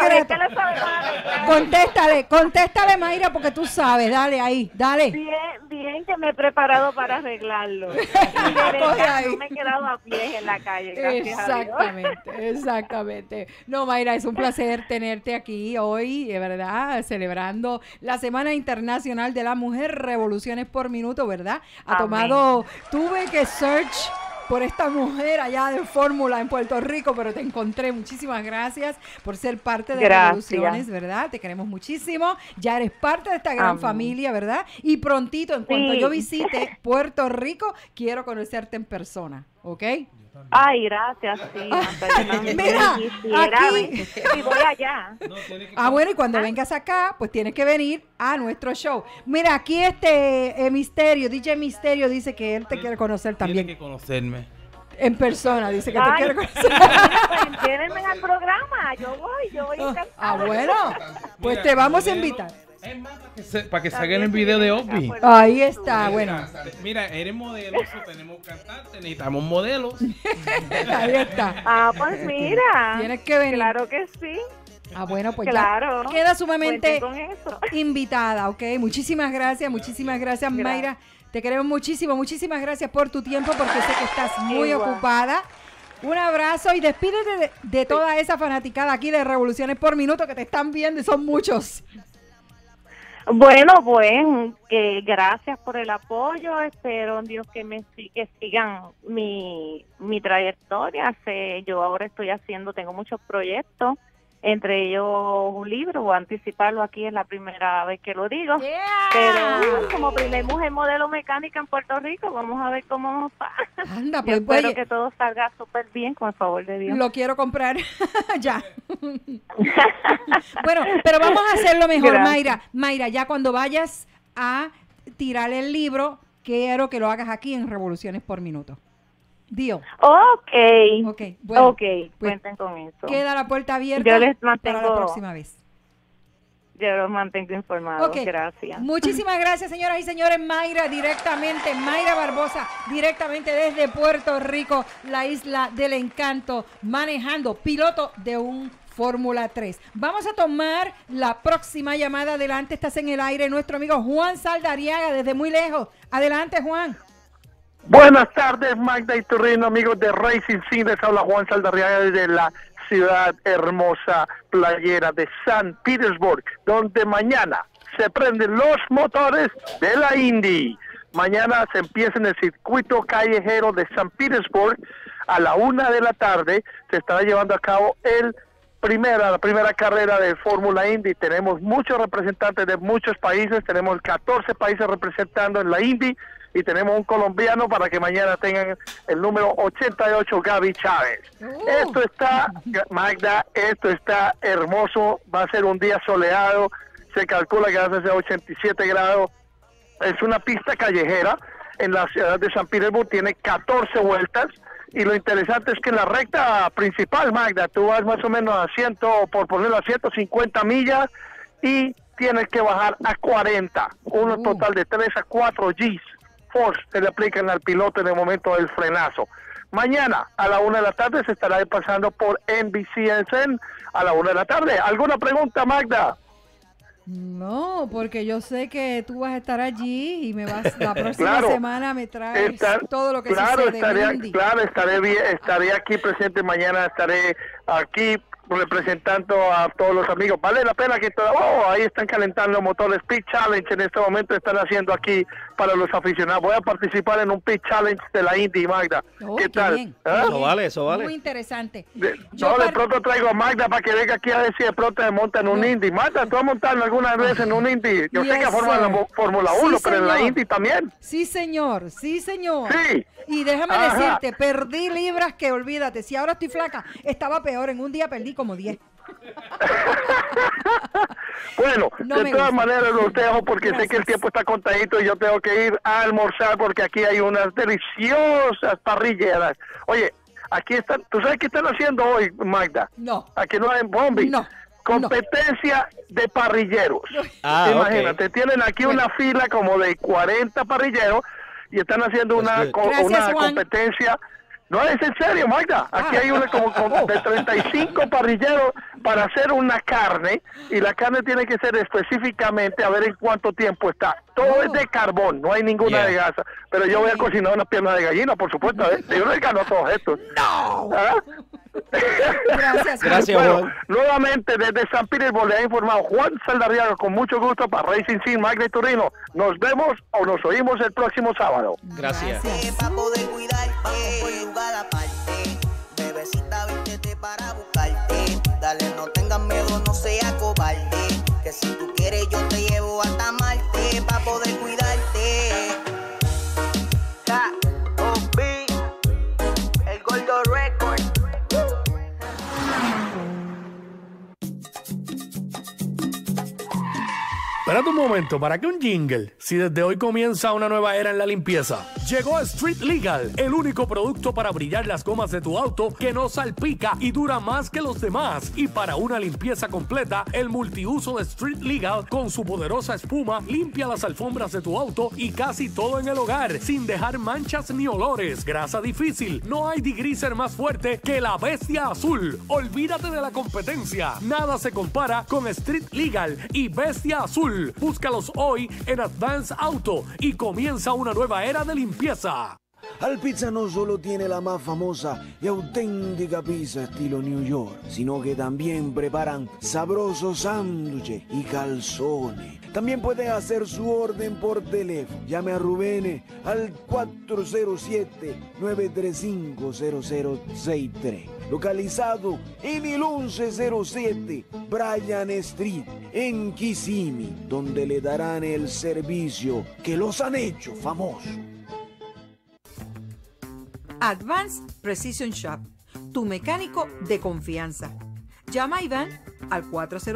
contéstale Mayra, porque tú sabes, dale ahí, dale. Bien que me he preparado para arreglarlo. Y de verdad, no me he quedado a pie en la calle, gracias a Dios. Exactamente. No, Mayra, es un placer tenerte aquí hoy, de verdad, celebrando la Semana Internacional de la Mujer, revoluciones por minuto, ¿verdad? Tuve que search por esta mujer allá de Fórmula en Puerto Rico, pero te encontré. Muchísimas gracias por ser parte de Revoluciones, ¿verdad? Te queremos muchísimo. Ya eres parte de esta gran familia, ¿verdad? Y prontito, en cuanto yo visite Puerto Rico, quiero conocerte en persona, ¿ok? Ay, gracias, sí. Mira, aquí. Y voy allá. Bueno, y cuando vengas acá, pues tienes que venir a nuestro show. Mira, aquí Misterio, DJ Misterio, dice que él te quiere conocer también. Tiene que conocerme. En persona, dice que te quiere conocer. Llévenme al programa, yo voy encantada. Bueno, pues te vamos a invitar. Es más, para que saquen el video de Obi. Ahí está, bueno. Mira, eres modelo, tenemos cantantes, necesitamos modelos. Ahí está. Pues mira. Tienes que venir. Claro que sí. Bueno, pues claro. Ya queda sumamente invitada, ¿ok? Muchísimas gracias, Mayra. Te queremos muchísimo, muchísimas gracias por tu tiempo, porque sé que estás muy ocupada. Un abrazo y despídete de toda esa fanaticada aquí de Revoluciones por Minuto que te están viendo, y son muchos. Bueno, pues que gracias por el apoyo, espero en Dios que sigan mi trayectoria. Yo ahora tengo muchos proyectos, entre ellos un libro. Voy a anticiparlo aquí, es la primera vez que lo digo, pero como primer mujer modelo mecánica en Puerto Rico, vamos a ver cómo nos va. Anda, pues, espero que todo salga súper bien, con el favor de Dios. Lo quiero comprar ya. Bueno, pero vamos a hacerlo mejor, Mayra, ya cuando vayas a tirar el libro, quiero que lo hagas aquí en Revoluciones por Minuto. Dio. Ok, bueno, pues, cuenten con eso. Queda la puerta abierta para la próxima vez. Yo los mantengo informados, gracias. Muchísimas gracias, señoras y señores. Mayra Barbosa, directamente desde Puerto Rico, la isla del encanto, manejando, piloto de un Fórmula 3. Vamos a tomar la próxima llamada. Adelante, estás en el aire, nuestro amigo Juan Saldariaga, desde muy lejos. Adelante, Juan. Buenas tardes, Magda y Turrino, amigos de Racing Scene. Les habla Juan Saldariaga desde la ciudad hermosa playera de San Petersburg, donde mañana se prenden los motores de la Indy. Mañana se empieza en el circuito callejero de San Petersburg a la 1 de la tarde. Se estará llevando a cabo el la primera carrera de Fórmula Indy. Tenemos muchos representantes de muchos países, tenemos 14 países representando en la Indy y tenemos un colombiano para que mañana tengan el número 88, Gaby Chávez. Esto está, Magda, esto está hermoso, va a ser un día soleado, se calcula que va a ser 87 grados, es una pista callejera en la ciudad de San Petersburg, tiene 14 vueltas. Y lo interesante es que en la recta principal, Magda, tú vas más o menos a 100, por ponerlo a 150 millas y tienes que bajar a 40. Un total de 3 a 4 Gs. Force se le aplican al piloto en el momento del frenazo. Mañana a la 1 de la tarde se estará pasando por NBCSN a la 1 de la tarde. ¿Alguna pregunta, Magda? No, porque yo sé que tú vas a estar allí y me vas la próxima semana me traes todo lo que sucede en Indy. Claro, estaré aquí presente mañana, estaré aquí representando a todos los amigos. Vale la pena que ahí están calentando motores. Pit Challenge en este momento están haciendo aquí para los aficionados. Voy a participar en un Pit Challenge de la Indy, Magda. ¿Qué tal? Bien, eso vale. Muy interesante. De pronto traigo a Magda para que venga aquí a ver si de pronto me monta en un Indy. Magda, ¿tú has montado alguna vez en un Indy? Yo sé que Fórmula 1, pero en la Indy también. Sí, señor. Sí. Y déjame Ajá. decirte, perdí libras que olvídate. Si ahora estoy flaca, estaba peor. En un día perdí como 10. Bueno, de todas maneras los dejo porque sé que el tiempo está contadito y yo tengo que ir a almorzar porque aquí hay unas deliciosas parrilleras. Oye, aquí están, ¿tú sabes qué están haciendo hoy, Magda? No. Aquí no hay bombi. No. Competencia de parrilleros. Imagínate, tienen aquí una fila como de 40 parrilleros y están haciendo una competencia. No, es en serio, Magda. Aquí hay una como de 35 parrilleros para hacer una carne y la carne tiene que ser específicamente a ver en cuánto tiempo está. Todo es de carbón, no hay ninguna de gasa. Pero yo voy a cocinar una pierna de gallina, por supuesto. Yo les gano a todos estos. ¡No! ¿Ah? Gracias, bueno, nuevamente desde San Petersburg le ha informado Juan Saldarriaga con mucho gusto para Racing Sin, Magda y Turino. Nos vemos o nos oímos el próximo sábado. Gracias. Para poder cuidarte, vamos por lugar aparte. Bebecita, vístete para buscarte. Dale, no tengas miedo, no seas cobarde. Que si tú quieres yo te llevo hasta Marte. Para poder cuidarte. K.O.B. El Gordo Record. Espérate un momento, ¿para qué un jingle? Si desde hoy comienza una nueva era en la limpieza. Llegó Street Legal, el único producto para brillar las gomas de tu auto que no salpica y dura más que los demás. Y para una limpieza completa, el multiuso de Street Legal con su poderosa espuma limpia las alfombras de tu auto y casi todo en el hogar, sin dejar manchas ni olores. Grasa difícil, no hay degreaser más fuerte que la Bestia Azul. Olvídate de la competencia, nada se compara con Street Legal y Bestia Azul. Búscalos hoy en Advance Auto y comienza una nueva era de limpieza. Alpizza no solo tiene la más famosa y auténtica pizza estilo New York, sino que también preparan sabrosos sándwiches y calzones. También puede hacer su orden por teléfono. Llame a Rubén al 407-935-0063. Localizado en el 1107 Bryan Street, en Kissimmee, donde le darán el servicio que los han hecho famosos. Advanced Precision Shop, tu mecánico de confianza. Llama a Iván al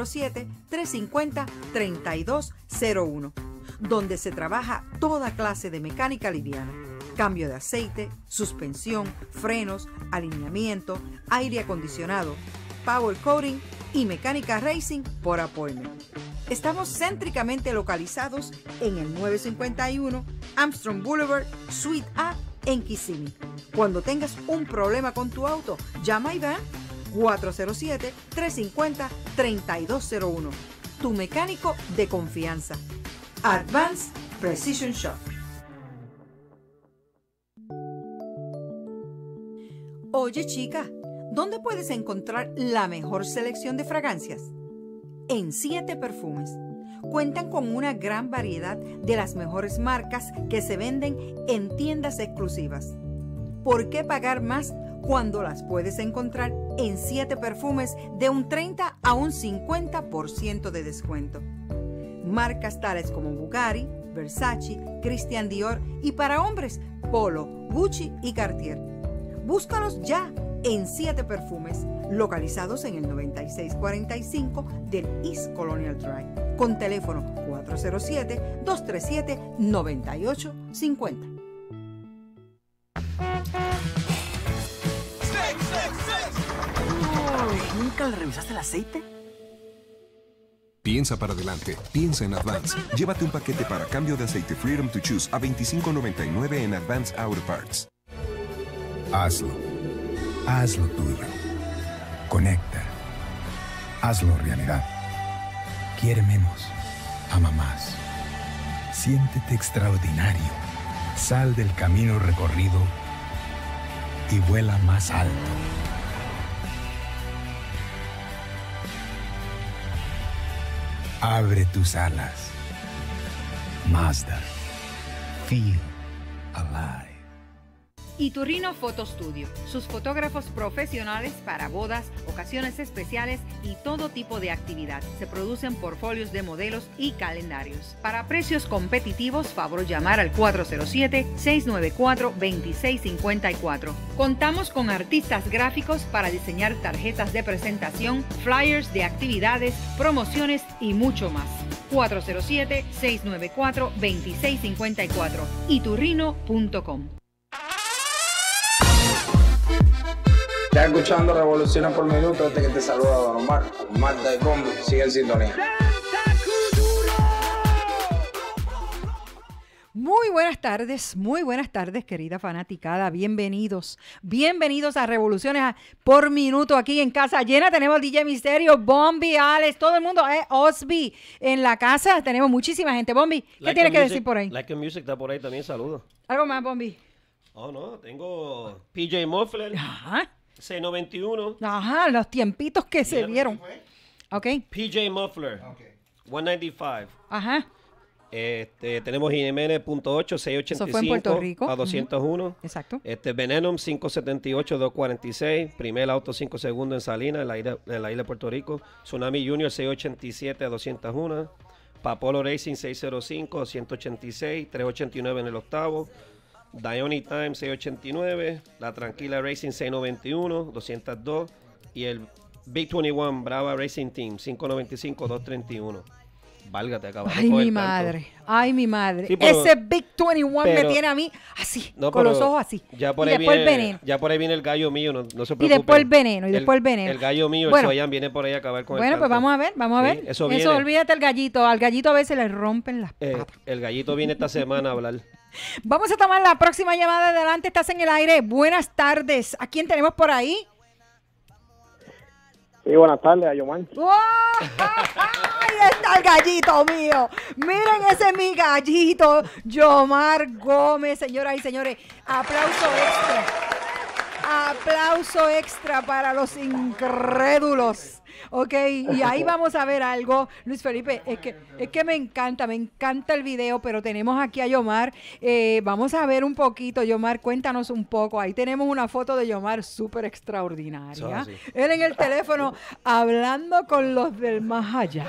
407-350-3201, donde se trabaja toda clase de mecánica liviana. Cambio de aceite, suspensión, frenos, alineamiento, aire acondicionado, power coating y mecánica racing por appointment. Estamos céntricamente localizados en el 951 Armstrong Boulevard, Suite A, en Kissimmee. Cuando tengas un problema con tu auto, llama a Iván 407-350-3201. Tu mecánico de confianza. Advanced Precision Shop. Oye, chica, ¿dónde puedes encontrar la mejor selección de fragancias? En 7 Perfumes. Cuentan con una gran variedad de las mejores marcas que se venden en tiendas exclusivas. ¿Por qué pagar más cuando las puedes encontrar en 7 perfumes de un 30 a un 50% de descuento. Marcas tales como Bulgari, Versace, Christian Dior y para hombres, Polo, Gucci y Cartier. Búscalos ya en 7 perfumes, localizados en el 9645 del East Colonial Drive, con teléfono 407-237-9850. ¿Nunca le revisaste el aceite? Piensa para adelante, piensa en Advance. Llévate un paquete para cambio de aceite Freedom to Choose a $25.99 en Advance Auto Parts. Hazlo. Hazlo tuyo. Conecta. Hazlo realidad. Quiere menos. Ama más. Siéntete extraordinario. Sal del camino recorrido y vuela más alto. Abre tus alas. Mazda. Feel alive. Iturrino Photo Studio, sus fotógrafos profesionales para bodas, ocasiones especiales y todo tipo de actividad. Se producen portfolios de modelos y calendarios. Para precios competitivos, favor llamar al 407-694-2654. Contamos con artistas gráficos para diseñar tarjetas de presentación, flyers de actividades, promociones y mucho más. 407-694-2654. iturrino.com. Estás escuchando Revoluciones por Minuto, este que te saluda Don Omar, Magda y Bombi, sigue en sintonía. Muy buenas tardes, querida fanaticada. Bienvenidos a Revoluciones por Minuto aquí en Casa Llena. Tenemos DJ Misterio, Bombi, Alex, todo el mundo, Osby en la casa. Tenemos muchísima gente. Bombi, ¿qué tienes que decir por ahí? Like Music está por ahí también, saludos. ¿Algo más, Bombi? Oh, no, tengo PJ Muffler. Ajá. C91. Ajá, los tiempitos que se vieron. Ok. PJ Muffler. 195. Ajá. Tenemos Jiménez.8, 685. Eso fue en Puerto Rico. A 201. Exacto. Venom 578, 246. Primer auto 5 segundos en Salinas, en la isla de Puerto Rico. Tsunami Junior 687 a 201. Papolo Racing 605, 186, 389 en el octavo. Diony Time 689, La Tranquila Racing 691, 202 y el Big 21 Brava Racing Team 595, 231. Válgate, acabas de coger Ay, mi madre. Sí, pero, ese Big 21 me tiene a mí así, no, con los ojos así. Ya por y ahí después viene, el veneno. Ya por ahí viene el gallo mío, no se preocupen. Y después el veneno, El gallo mío, bueno, el Soyan, viene por ahí a acabar con el Bueno, pues vamos a ver. Sí, eso viene. Olvídate el gallito. Al gallito a veces le rompen las patas. El gallito viene esta semana a hablar. Vamos a tomar la próxima llamada. Adelante, estás en el aire. Buenas tardes. ¿A quién tenemos por ahí? Sí, buenas tardes, a Yomar. ¡Oh! ¡Ahí está el gallito mío! Miren, ese es mi gallito, Yomar Gómez, señoras y señores. Aplauso extra. Aplauso extra para los incrédulos. Ok, y ahí vamos a ver algo, Luis Felipe, es que me encanta el video, pero tenemos aquí a Yomar, vamos a ver un poquito, Yomar, cuéntanos un poco, ahí tenemos una foto de Yomar súper extraordinaria, él en el teléfono hablando con los del más allá,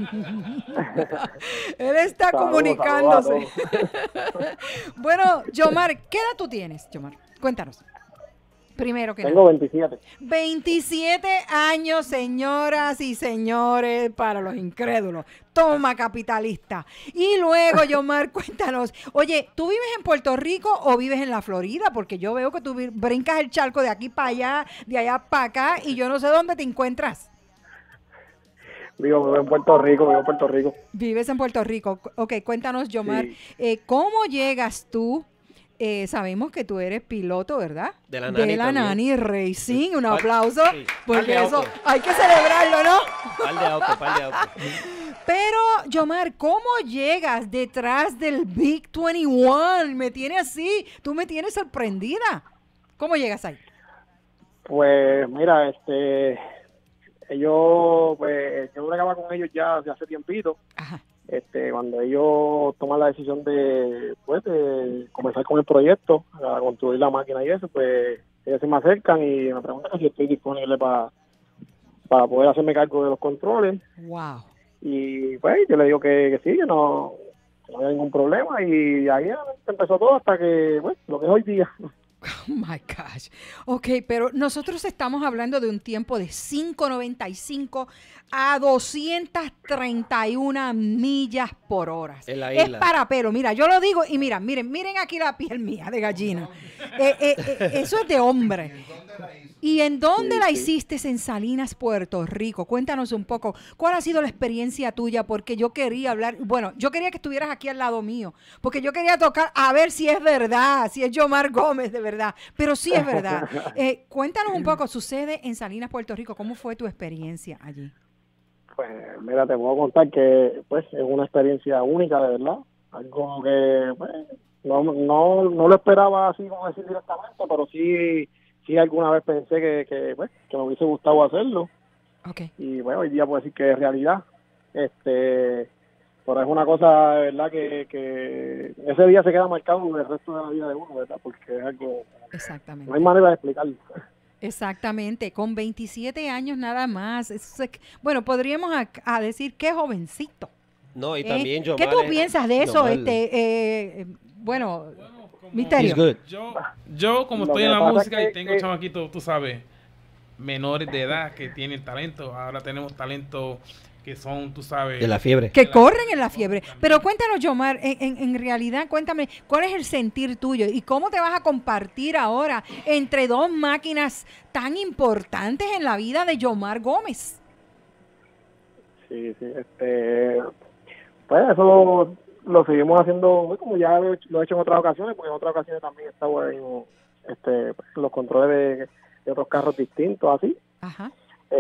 él está comunicándose. Bueno, Yomar, ¿qué edad tú tienes, Yomar? Cuéntanos. Primero que Tengo 27. 27 años, señoras y señores, para los incrédulos. Toma, capitalista. Y luego, Yomar, cuéntanos. Oye, ¿tú vives en Puerto Rico o vives en la Florida? Porque yo veo que tú brincas el charco de aquí para allá, de allá para acá, y yo no sé dónde te encuentras. Vivo en Puerto Rico, Vives en Puerto Rico. Ok, cuéntanos, Yomar, sí. ¿Cómo llegas tú? Sabemos que tú eres piloto, ¿verdad? De la Nani Racing. Un aplauso. Sí. Porque eso hay que celebrarlo, ¿no? Par de auto. Pero, Yomar, ¿cómo llegas detrás del Big 21? Me tiene así. Tú me tienes sorprendida. ¿Cómo llegas ahí? Pues, mira, yo bregaba con ellos ya hace tiempito. Ajá. Cuando ellos toman la decisión de comenzar con el proyecto, a construir la máquina y eso, pues ellos se me acercan y me preguntan si estoy disponible para poder hacerme cargo de los controles. Wow. Y pues yo le digo que sí, que no había ningún problema, y ahí empezó todo hasta que, bueno, lo que es hoy día. Oh my gosh. Ok, pero nosotros estamos hablando de un tiempo de 5.95 a 231 millas por hora. En la Es isla. para pelo. Mira, yo lo digo y miren aquí la piel mía de gallina. Eso es de hombre. ¿Y en dónde la hiciste? En Salinas, Puerto Rico. Cuéntanos un poco, ¿cuál ha sido la experiencia tuya? Porque yo quería hablar, bueno, yo quería que estuvieras aquí al lado mío, porque yo quería tocar, a ver si es verdad, si es Yomar Gómez de verdad, pero sí es verdad. Cuéntanos un poco, sucede en Salinas, Puerto Rico, ¿cómo fue tu experiencia allí? Pues mira, te puedo contar que pues es una experiencia única, de verdad. Algo que pues, no lo esperaba así como decir directamente, pero sí alguna vez pensé que me hubiese gustado hacerlo. Okay. Y bueno, hoy día puedo decir que es realidad. Pero es una cosa, de verdad, que ese día se queda marcado el resto de la vida de uno, ¿verdad? Porque es algo... Exactamente. No hay manera de explicarlo. Exactamente, con 27 años nada más. Bueno, podríamos decir que jovencito. No, y también ¿Qué tú piensas de eso? Bueno, Misterio. Yo como Lo estoy que en la pasa música es y tengo chamaquitos, tú sabes, menores de edad que tienen talento. Ahora tenemos talento que son, tú sabes... De la fiebre. Que corren en la fiebre. Pero cuéntanos, Yomar, en realidad, cuéntame, ¿cuál es el sentir tuyo? ¿Y cómo te vas a compartir ahora entre dos máquinas tan importantes en la vida de Yomar Gómez? Sí, pues eso lo seguimos haciendo, como ya lo he hecho en otras ocasiones, porque en otras ocasiones también he estado en los controles de otros carros distintos, así. Ajá.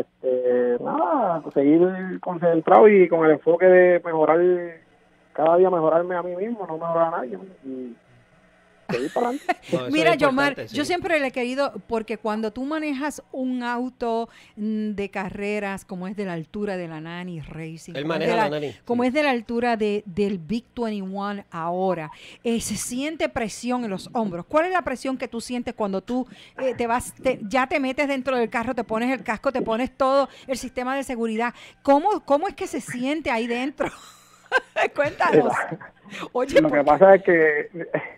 Nada, seguir concentrado y con el enfoque de mejorar, cada día mejorarme a mí mismo, no mejorar a nadie. Y seguir para adelante. Mira, Yomar, yo siempre le he querido, porque cuando tú manejas un auto de carreras, como es de la altura de la Nani Racing, Él maneja la Nani. como es de la altura del Big 21 ahora, se siente presión en los hombros. ¿Cuál es la presión que tú sientes cuando tú ya te metes dentro del carro, te pones el casco, te pones todo el sistema de seguridad? ¿Cómo es que se siente ahí dentro? Cuéntanos. Oye, lo que pasa es que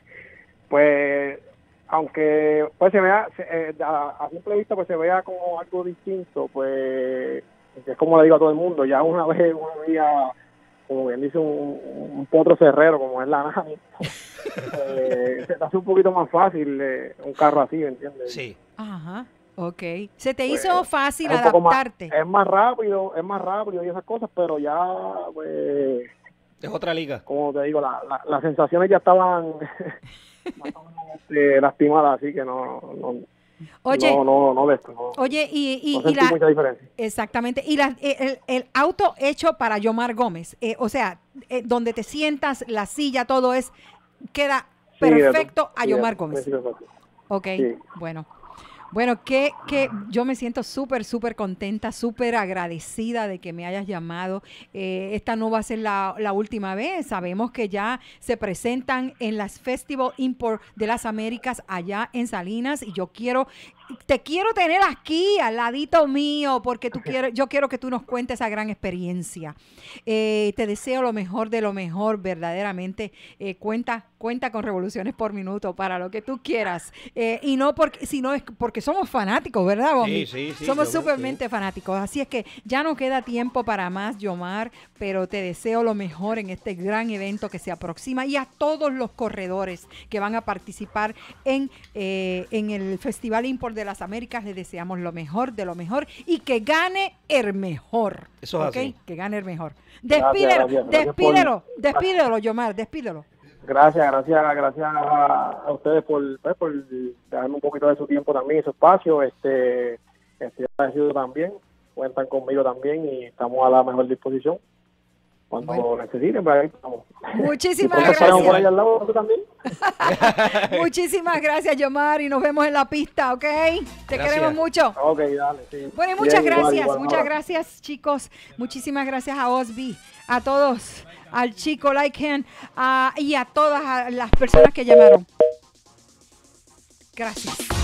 pues aunque pues se vea a simple vista pues se vea como algo distinto, pues es como le digo a todo el mundo, ya una vez uno veía, como bien dice, un potro cerrero como es la Nani, se te hace un poquito más fácil un carro así, ¿me entiendes? Sí. Ajá. Ok. ¿Se te hizo fácil es un poco adaptarte? Es más rápido y esas cosas, pero ya pues es otra liga. Como te digo, las sensaciones ya estaban lastimadas, así que no Oye, oye, y sentí mucha diferencia. Exactamente. Y el auto hecho para Yomar Gómez, o sea, donde te sientas, la silla, todo queda perfecto a Yomar Gómez. Ok, sí. Bueno, que yo me siento súper contenta, súper agradecida de que me hayas llamado. Esta no va a ser la última vez. Sabemos que ya se presentan en las Festival Import de las Américas allá en Salinas, y te quiero tener aquí al ladito mío, porque yo quiero que tú nos cuentes esa gran experiencia. Te deseo lo mejor de lo mejor, verdaderamente. Cuenta con Revoluciones por Minuto para lo que tú quieras. Y no sino es porque somos fanáticos, ¿verdad, Bombi? Sí, somos súpermente fanáticos. Así es que ya no queda tiempo para más, Yomar, pero te deseo lo mejor en este gran evento que se aproxima, y a todos los corredores que van a participar en el Festival Import de las Américas les deseamos lo mejor de lo mejor, y que gane el mejor. Eso es así. Que gane el mejor. Despídelo, Yomar, despídelo. Gracias a ustedes por darme un poquito de su tiempo también, su espacio. Estoy agradecido también, cuentan conmigo también y estamos a la mejor disposición cuando necesiten. Pues ahí estamos. Muchísimas gracias. Muchísimas gracias, Yomar, y nos vemos en la pista, ¿ok? Te queremos mucho. Ok, dale, sí. Bueno, muchas gracias, chicos. Muchísimas gracias a Osby, a todos, al chico Like y a todas las personas que llamaron. Gracias.